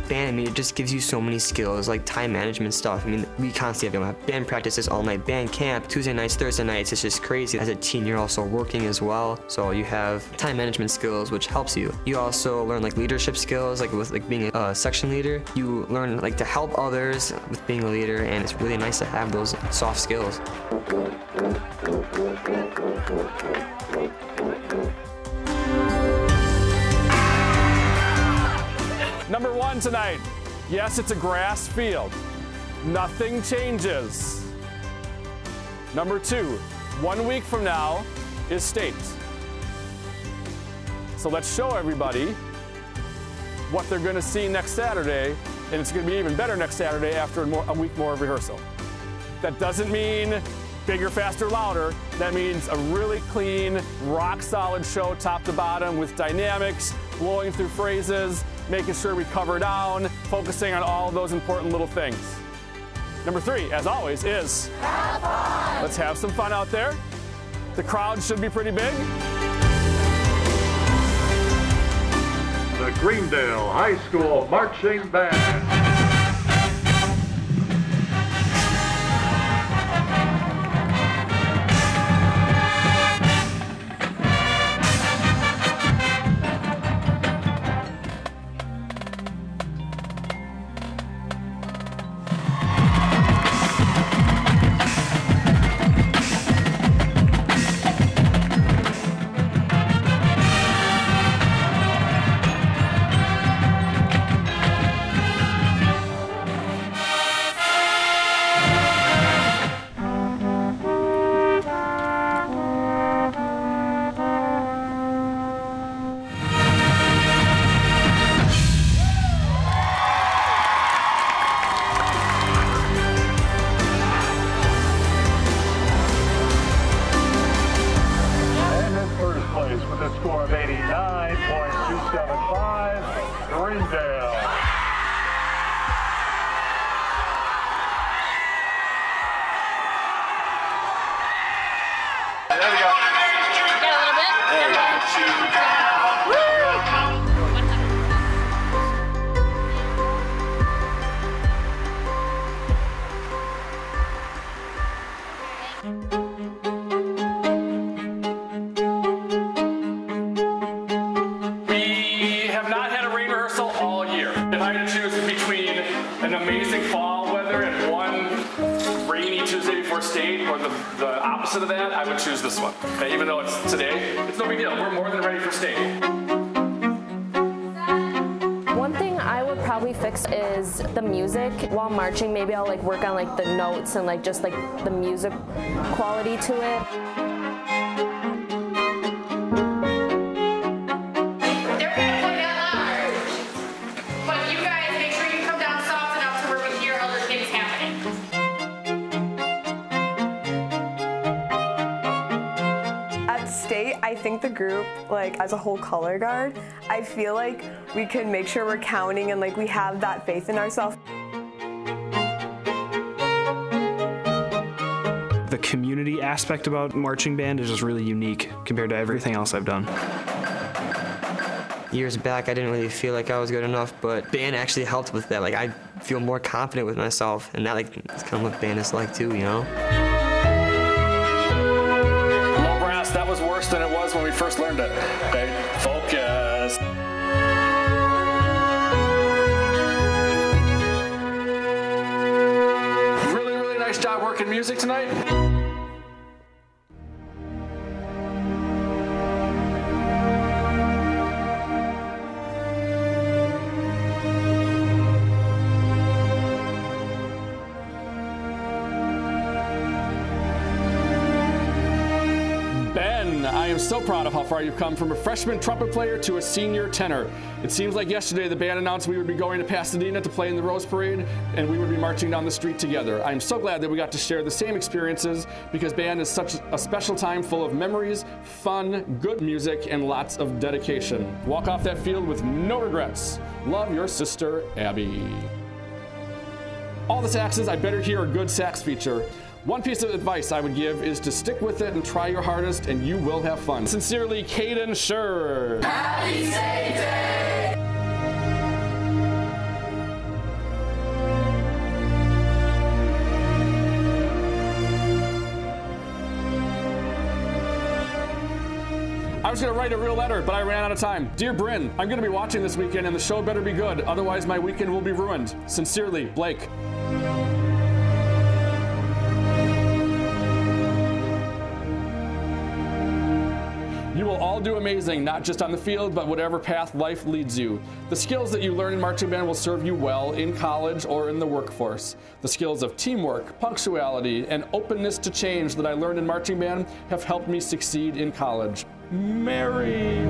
band, I mean, it just gives you so many skills, like time management stuff. I mean, we constantly have band practices all night, band camp, Tuesday nights, Thursday nights. It's just crazy. As a teen, you're also working as well, so you have time management skills, which helps you. You also learn like leadership skills, like with like being a section leader. You learn like to help others with being a leader, and it's really nice to have those soft skills. Number one tonight, yes, it's a grass field. Nothing changes. Number two, one week from now is state. So let's show everybody what they're gonna see next Saturday, and it's gonna be even better next Saturday after a week more of rehearsal. That doesn't mean bigger, faster, louder. That means a really clean, rock solid show top to bottom with dynamics, blowing through phrases, making sure we cover down, focusing on all of those important little things. Number three, as always, is have fun. Let's have some fun out there. The crowd should be pretty big. The Greendale High School Marching Band. State or the, the opposite of that, I would choose this one. Okay, even though it's today, it's no big deal. We're more than ready for state. One thing I would probably fix is the music. While marching, maybe I'll like work on like the notes and like just like the music quality to it. I think the group, like as a whole color guard, I feel like we can make sure we're counting and like we have that faith in ourselves. The community aspect about marching band is just really unique compared to everything else I've done. Years back, I didn't really feel like I was good enough, but band actually helped with that. Like I feel more confident with myself, and that like is kind of what band is like too, you know? That was worse than it was when we first learned it. Okay, focus. Really, really nice job working music tonight. I am so proud of how far you've come from a freshman trumpet player to a senior tenor. It seems like yesterday the band announced we would be going to Pasadena to play in the Rose Parade, and we would be marching down the street together. I'm so glad that we got to share the same experiences, because band is such a special time full of memories, fun, good music, and lots of dedication. Walk off that field with no regrets. Love, your sister, Abby. All the saxes, I better hear a good sax feature. One piece of advice I would give is to stick with it and try your hardest, and you will have fun. Sincerely, Caden Schur. Happy State Day! I was gonna write a real letter, but I ran out of time. Dear Bryn, I'm gonna be watching this weekend and the show better be good, otherwise my weekend will be ruined. Sincerely, Blake. You will all do amazing, not just on the field, but whatever path life leads you. The skills that you learn in marching band will serve you well in college or in the workforce. The skills of teamwork, punctuality, and openness to change that I learned in marching band have helped me succeed in college. Mary.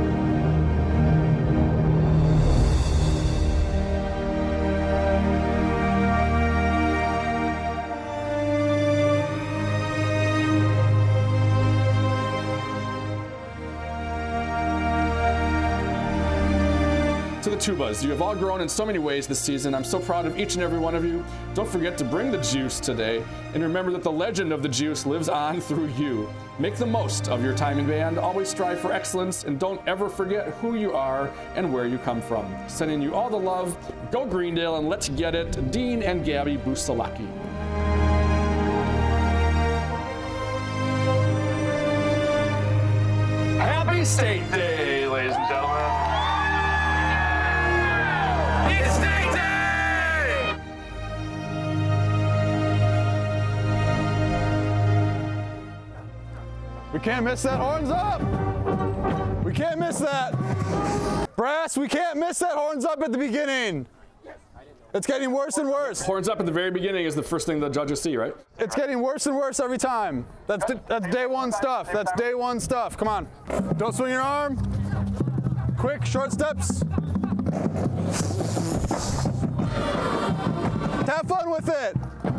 To the Tubas, you have all grown in so many ways this season. I'm so proud of each and every one of you. Don't forget to bring the juice today, and remember that the legend of the juice lives on through you. Make the most of your time in band, always strive for excellence, and don't ever forget who you are and where you come from. Sending you all the love. Go Greendale and let's get it. Dean and Gabby Busalaki. Happy State Day, ladies and gentlemen. It's State Day! We can't miss that. Horns up! We can't miss that. Brass, we can't miss that. Horns up at the beginning. It's getting worse and worse. Horns up at the very beginning is the first thing the judges see, right? It's getting worse and worse every time. That's that's day one stuff. That's day one stuff. Come on. Don't swing your arm. Quick, short steps. Have fun with it.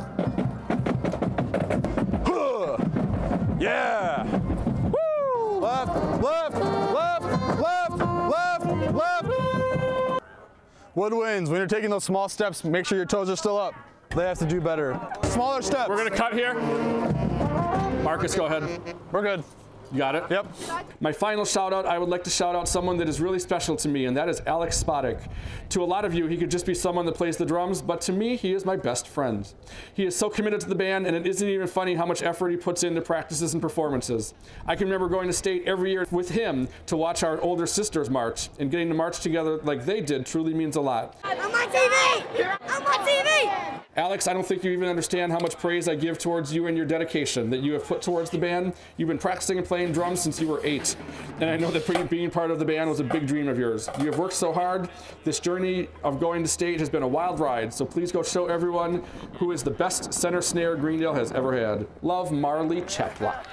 Yeah. Woo! Left, left, left, left, left, left. Woodwinds, when you're taking those small steps, make sure your toes are still up. They have to do better. Smaller steps. We're gonna cut here. Marcus, go ahead. We're good. You got it? Yep. My final shout out, I would like to shout out someone that is really special to me, and that is Alex Spodek. To a lot of you, he could just be someone that plays the drums, but to me, he is my best friend. He is so committed to the band, and it isn't even funny how much effort he puts into practices and performances. I can remember going to state every year with him to watch our older sisters march, and getting to march together like they did truly means a lot. I'm on T V! I'm on T V! Alex, I don't think you even understand how much praise I give towards you and your dedication that you have put towards the band. You've been practicing and playing drums since you were eight, and I know that being part of the band was a big dream of yours. You have worked so hard. This journey of going to state has been a wild ride, so please go show everyone who is the best center snare Greendale has ever had. Love, Marley Chaplock.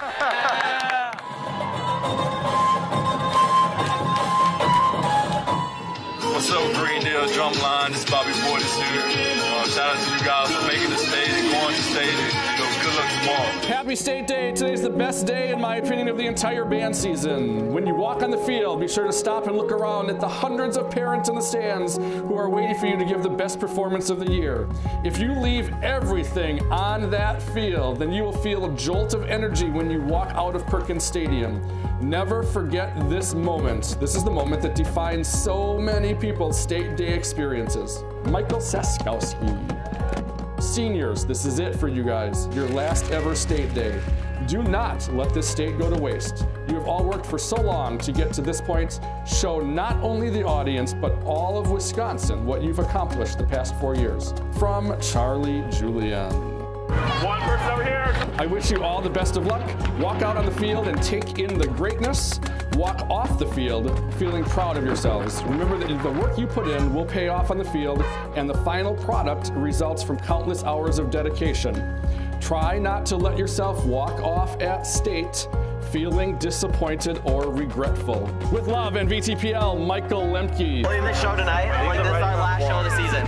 What's up, Greendale Drumline? This is Bobby Portis here. Uh, shout out to you guys for making the stage and going to stage. And, you know, good luck tomorrow. Happy State Day. Today's the best day, in my opinion, of the entire band season. When you walk on the field, be sure to stop and look around at the hundreds of parents in the stands who are waiting for you to give the best performance of the year. If you leave everything on that field, then you will feel a jolt of energy when you walk out of Perkins Stadium. Never forget this moment. This is the moment that defines so many people's State Day experiences. Michael Saskowski. Seniors, this is it for you guys. Your last ever State Day. Do not let this state go to waste. You have all worked for so long to get to this point. Show not only the audience, but all of Wisconsin what you've accomplished the past four years. From Charlie Julian. One person over here. I wish you all the best of luck. Walk out on the field and take in the greatness. Walk off the field feeling proud of yourselves. Remember that the work you put in will pay off on the field, and the final product results from countless hours of dedication. Try not to let yourself walk off at state feeling disappointed or regretful. With love and V T P L, Michael Lemke. Playing this show tonight, like this is our last show of the season.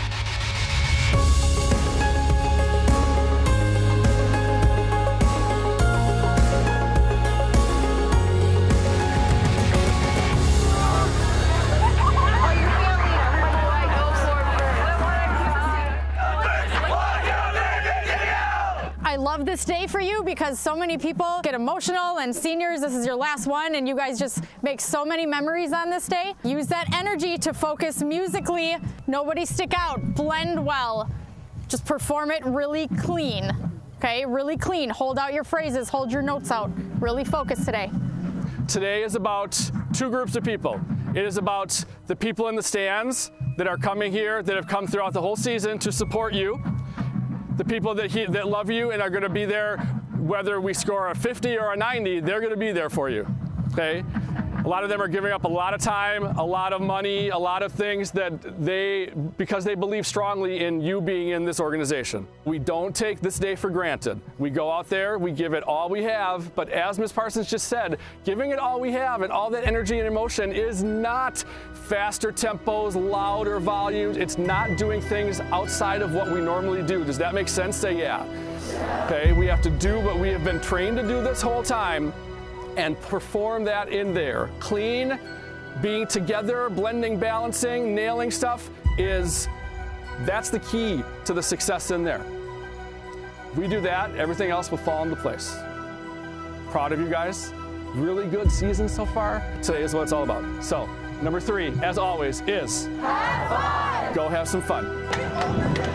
I love this day for you because so many people get emotional, and seniors, this is your last one, and you guys just make so many memories on this day. Use that energy to focus musically. Nobody stick out. Blend well. Just perform it really clean. Okay, really clean. Hold out your phrases. Hold your notes out. Really focus today. today is about two groups of people. It is about the people in the stands that are coming here, that have come throughout the whole season to support you. The people that, he, that love you and are going to be there, whether we score a fifty or a ninety, they're going to be there for you, okay? A lot of them are giving up a lot of time, a lot of money, a lot of things that they, because they believe strongly in you being in this organization. We don't take this day for granted. We go out there, we give it all we have, but as Miz Parsons just said, giving it all we have and all that energy and emotion is not faster tempos, louder volumes. It's not doing things outside of what we normally do. Does that make sense? Say yeah. Okay, we have to do what we have been trained to do this whole time and perform that in there. Clean, being together, blending, balancing, nailing stuff is, that's the key to the success in there. If we do that, everything else will fall into place. Proud of you guys. Really good season so far. Today is what it's all about. So, number three, as always, is have fun. Go have some fun.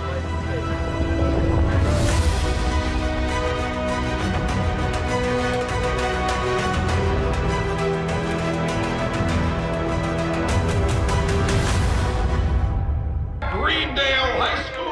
Greendale High School.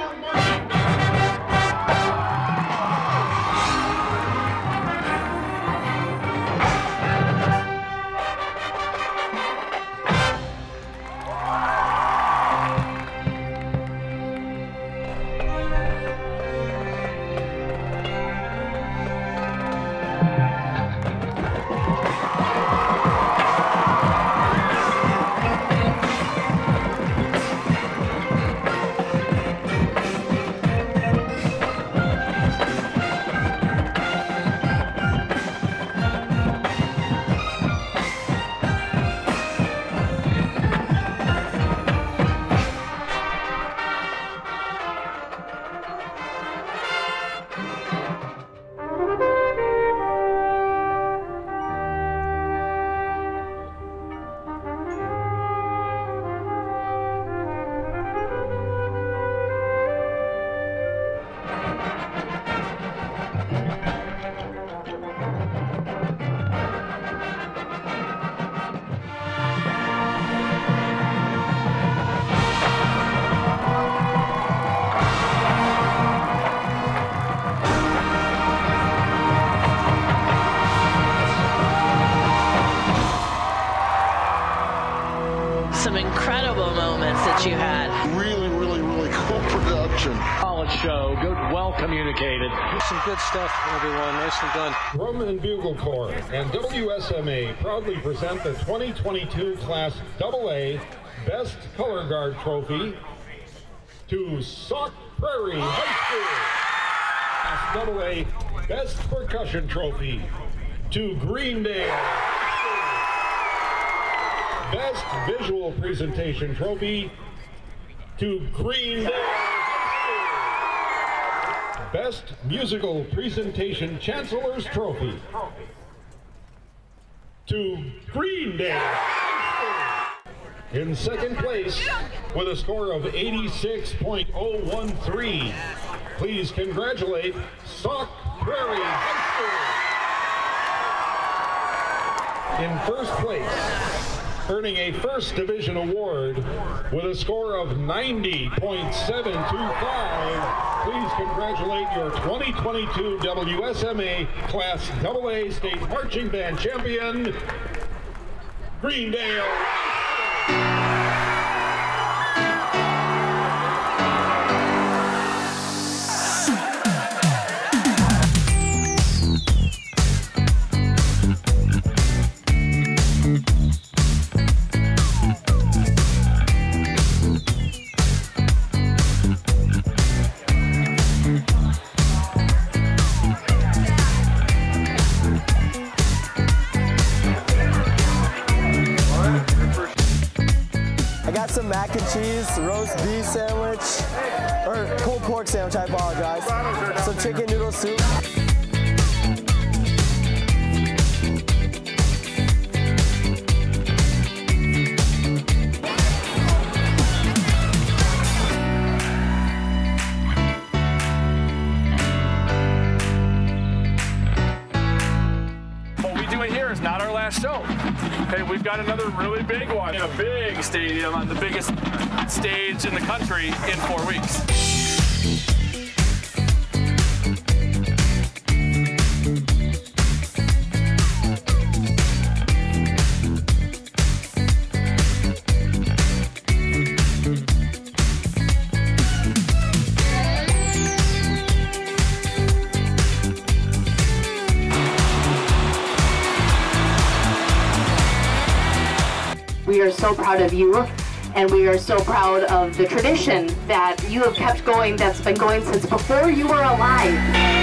Some incredible moments that you had. Really, really, really cool production. Solid show, good, well communicated. Some good stuff, everyone. Nicely done. Drum and Bugle Corps and W S M A proudly present the twenty twenty-two Class double A Best Color Guard Trophy to Sauk Prairie High School. Class double A Best Percussion Trophy to Greendale. Best Visual Presentation Trophy to Greendale High School. Best Musical Presentation Chancellor's Trophy to Greendale High School. In second place, with a score of eighty-six point oh one three, please congratulate Sauk Prairie High School. In first place, earning a First Division award with a score of ninety point seven two five. Please congratulate your twenty twenty-two W S M A Class double A State Marching Band Champion, Greendale. Some mac and cheese, roast beef sandwich, or pulled pork sandwich, I apologize. Some chicken noodle soup. What we do here is not our last last show. Hey, we've got another really big one in a big stadium on the biggest stage in the country in four weeks. We are so proud of you, and we are so proud of the tradition that you have kept going, that's been going since before you were alive.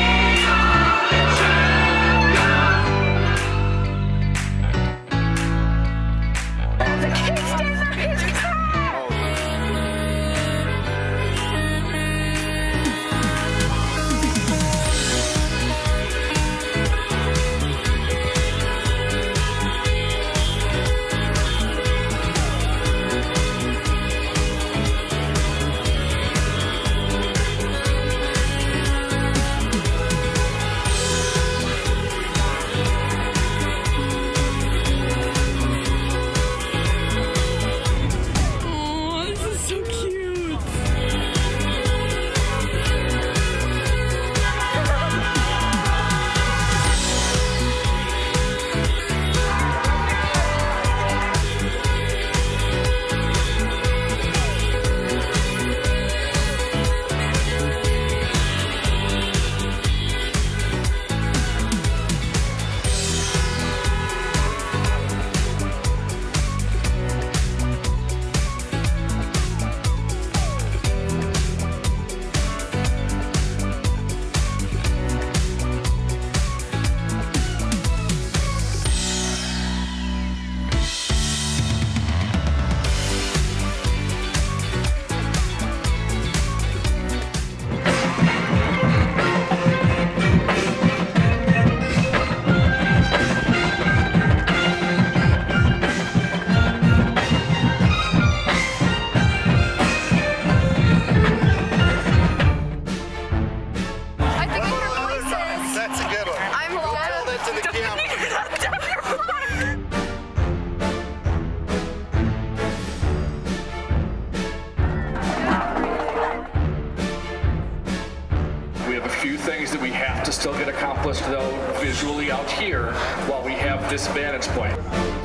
Still get accomplished though visually out here while we have this vantage point.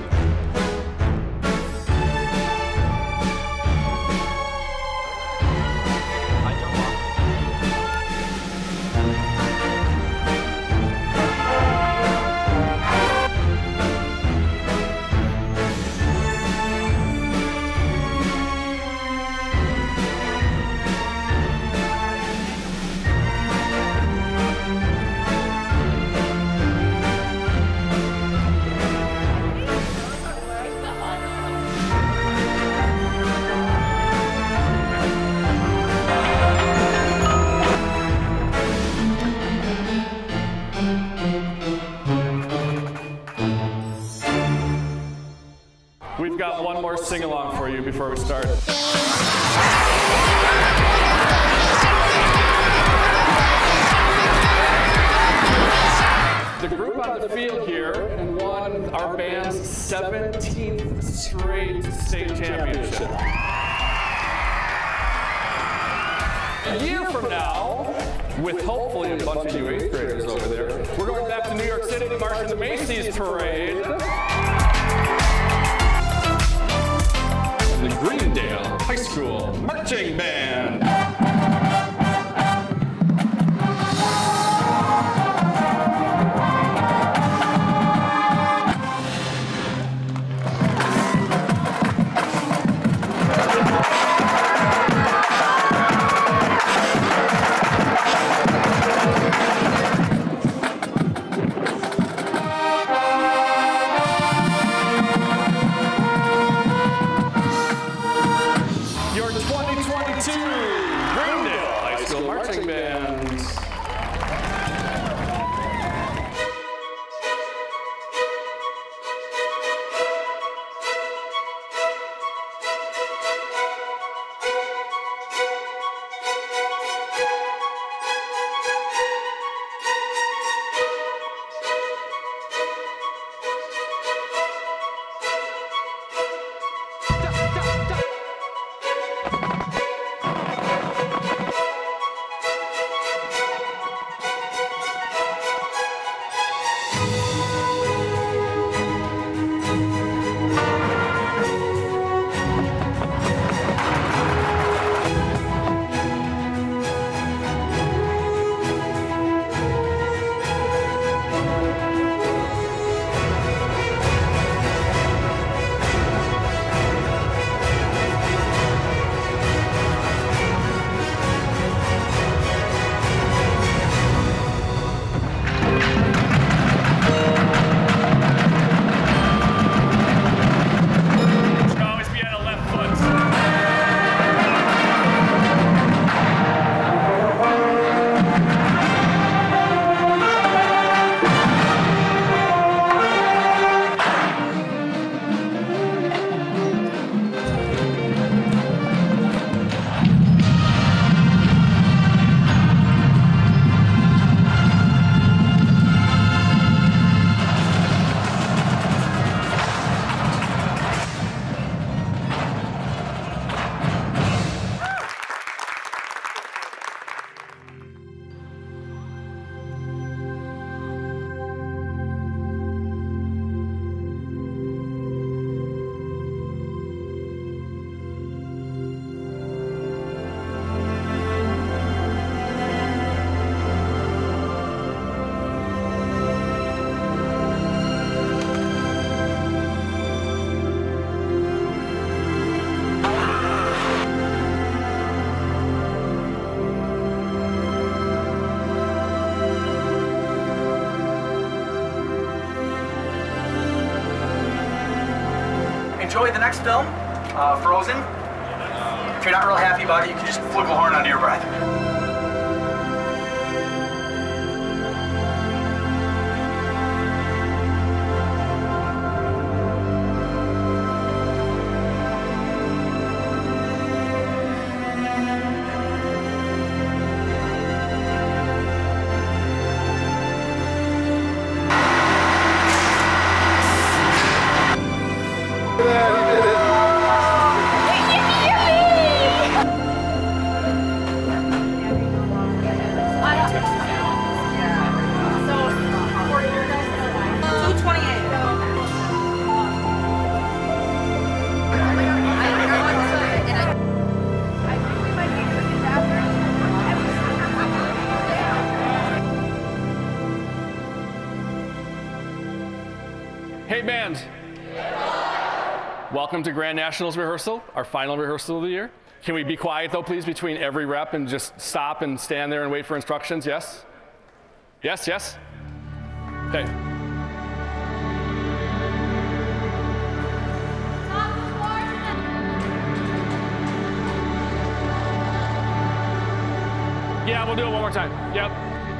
We've got one more sing-along for you before we start. The group on the field here won our band's seventeenth straight state championship. A year from now, with hopefully a bunch of you eighth graders over there, we're going back to New York City to march in the Macy's parade. The Greendale High School Marching Band. Greendale High School Marching Band. enjoy the next film, uh, Frozen. If you're not real happy about it, you can just flick a horn under your breath. Hey band, welcome to Grand Nationals rehearsal, our final rehearsal of the year. Can we be quiet though, please, between every rep and just stop and stand there and wait for instructions? Yes? Yes, yes? Okay. Yeah, we'll do it one more time. Yep.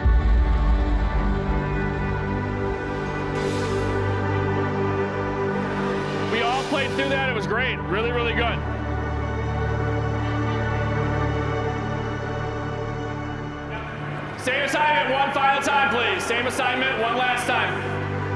We all played through that. It was great. Really, really good. Same assignment one final time, please. Same assignment one last time.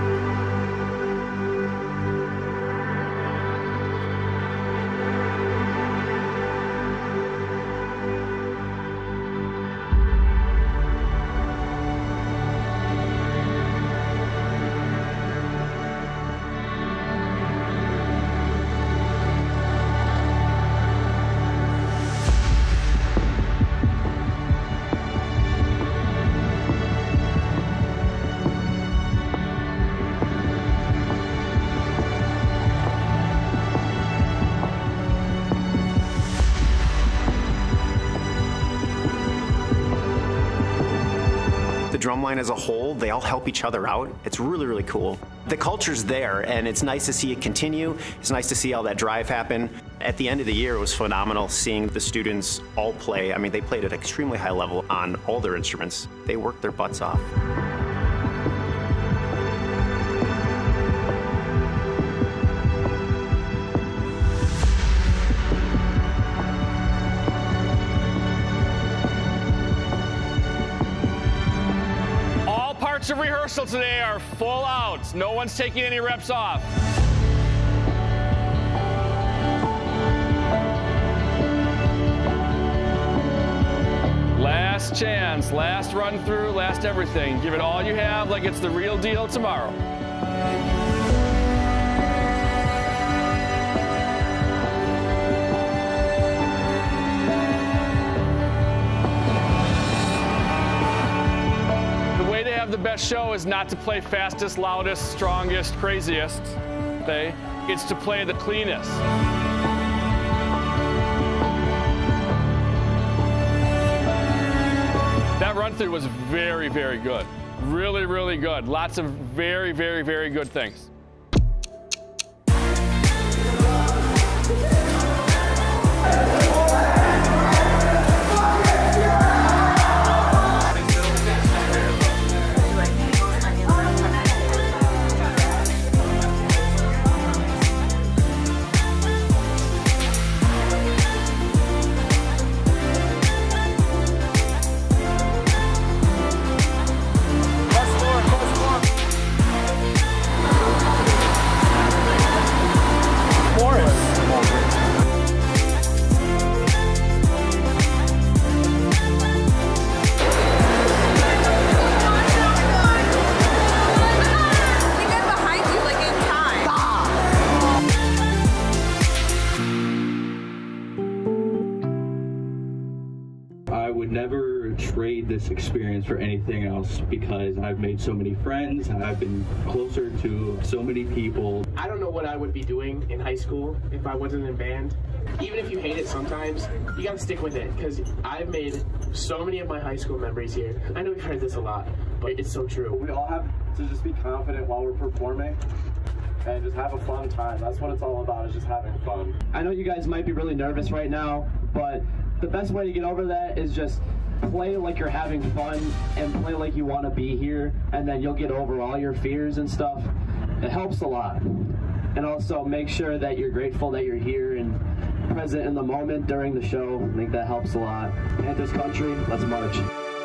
The drumline as a whole, they all help each other out. It's really, really cool. The culture's there, and it's nice to see it continue. It's nice to see all that drive happen. At the end of the year, it was phenomenal seeing the students all play. I mean, they played at an extremely high level on all their instruments. They worked their butts off. Of rehearsal today are full out. No one's taking any reps off. Last chance, last run through, last everything. Give it all you have like it's the real deal tomorrow. The best show is not to play fastest, loudest, strongest, craziest. Okay? It's to play the cleanest. That run through was very, very good. Really, really good. Lots of very, very, very good things. This experience for anything else because I've made so many friends, I've been closer to so many people. I don't know what I would be doing in high school if I wasn't in band. Even if you hate it sometimes, you gotta stick with it because I've made so many of my high school memories here. I know we've heard this a lot, but it's so true. We all have to just be confident while we're performing and just have a fun time. That's what it's all about, is just having fun. I know you guys might be really nervous right now, but the best way to get over that is just play like you're having fun and play like you want to be here, and then you'll get over all your fears and stuff. It helps a lot. And also make sure that you're grateful that you're here and present in the moment during the show. I think that helps a lot. Panthers country, let's march.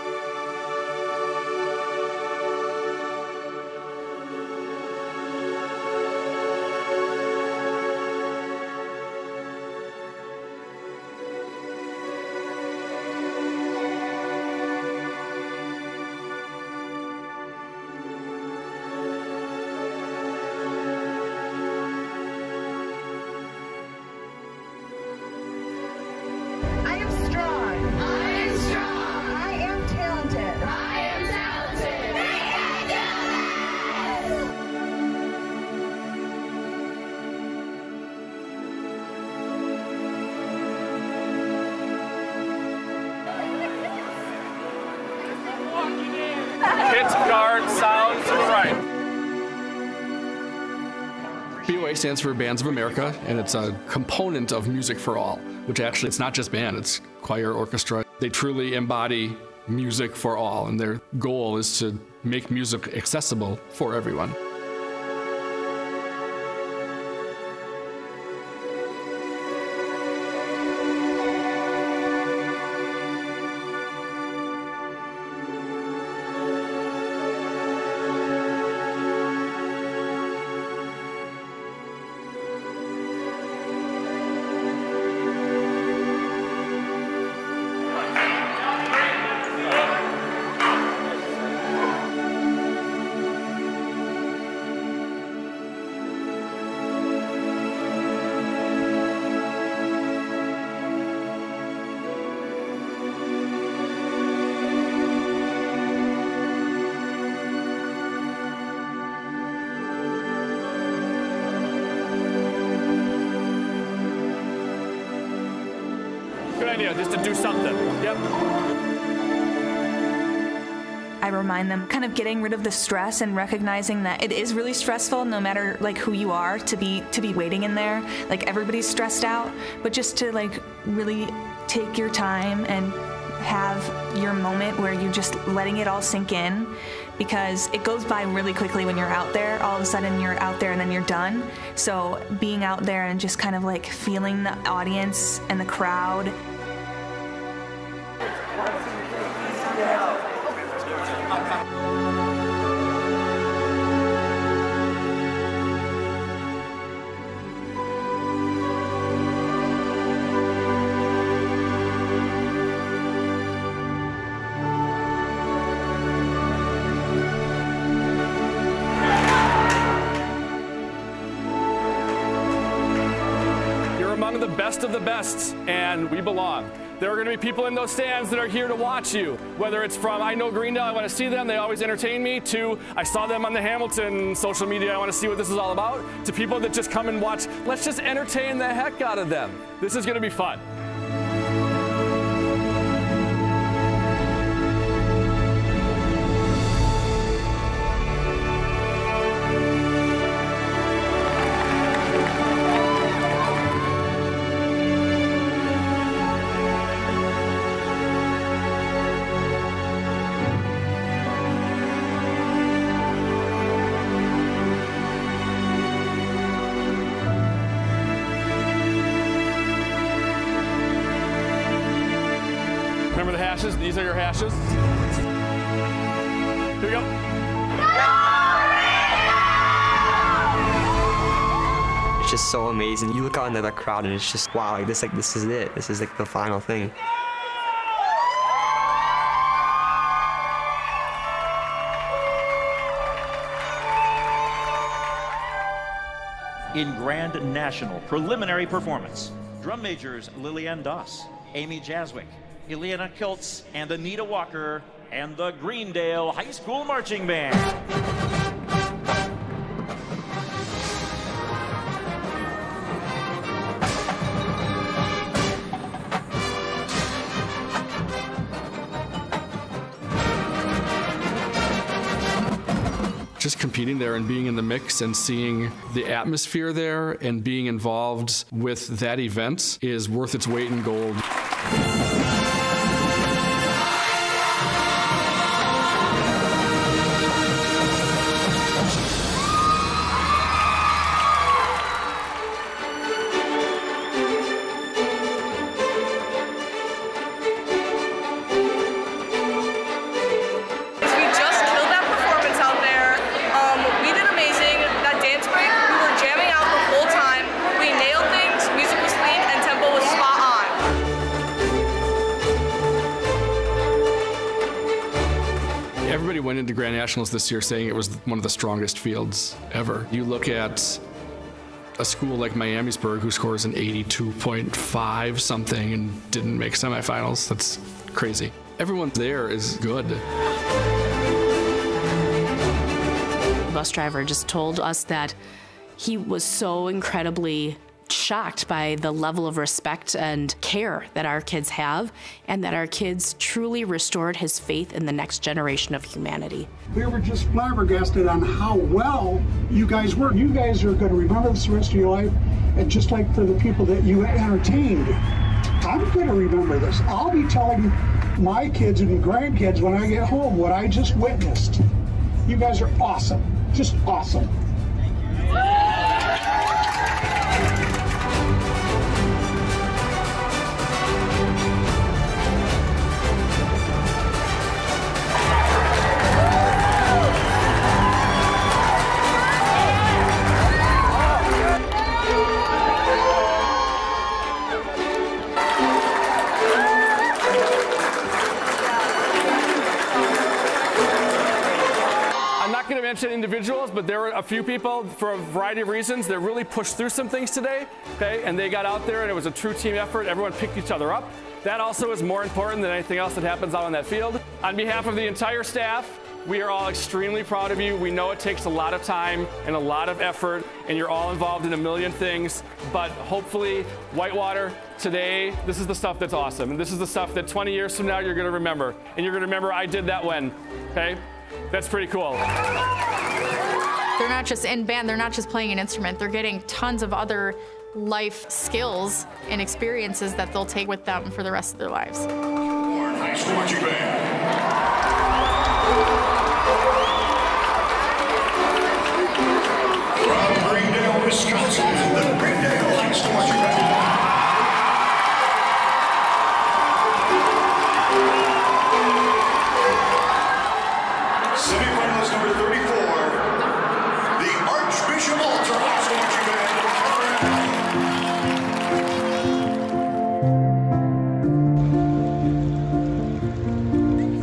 Hit guard sounds right. B O A stands for Bands of America, and it's a component of Music for All, which actually it's not just band, it's choir, orchestra. They truly embody music for all, and their goal is to make music accessible for everyone. Good idea, just to do something. Yep. I remind them kind of getting rid of the stress and recognizing that it is really stressful, no matter like who you are, to be to be waiting in there. Like everybody's stressed out, but just to like really take your time and have your moment where you're just letting it all sink in, because it goes by really quickly when you're out there. All of a sudden you're out there and then you're done. So being out there and just kind of like feeling the audience and the crowd. Among the best of the best, and we belong. There are going to be people in those stands that are here to watch you, whether it's from, I know Greendale, I want to see them, they always entertain me, to I saw them on the Hamilton social media, I want to see what this is all about, to people that just come and watch. Let's just entertain the heck out of them. This is going to be fun. Remember the hashes? These are your hashes. Here we go. It's just so amazing. You look out into the crowd and it's just, wow, like this, like this is it. This is like the final thing. In Grand National preliminary performance, drum majors Lillian Doss, Amy Jaswick, Ileana Kiltz, and Anita Walker, and the Greendale High School Marching Band. Just competing there and being in the mix and seeing the atmosphere there and being involved with that event is worth its weight in gold. Everybody went into Grand Nationals this year saying it was one of the strongest fields ever. You look at a school like Miamisburg who scores an eighty-two point five something and didn't make semifinals. That's crazy. Everyone there is good. The bus driver just told us that he was so incredibly shocked by the level of respect and care that our kids have, and that our kids truly restored his faith in the next generation of humanity. We were just flabbergasted on how well you guys work. You guys are going to remember this the rest of your life, and just like for the people that you entertained, I'm going to remember this. I'll be telling my kids and grandkids when I get home what I just witnessed. You guys are awesome, just awesome. Mention individuals, but there were a few people for a variety of reasons that really pushed through some things today, okay? And they got out there and it was a true team effort. Everyone picked each other up. That also is more important than anything else that happens out on that field. On behalf of the entire staff, we are all extremely proud of you. We know it takes a lot of time and a lot of effort, and you're all involved in a million things, but hopefully Whitewater today, this is the stuff that's awesome. And this is the stuff that twenty years from now you're gonna remember. And you're gonna remember I did that when, okay? That's pretty cool. They're not just in band, they're not just playing an instrument, they're getting tons of other life skills and experiences that they'll take with them for the rest of their lives. High School Marching Band. From Greendale, Wisconsin, the Greendale High School Marching Band. Semi-finalist number thirty-four, the Archbishop Altar High School Marching Band.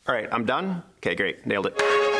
All right, I'm done. Okay, great, nailed it.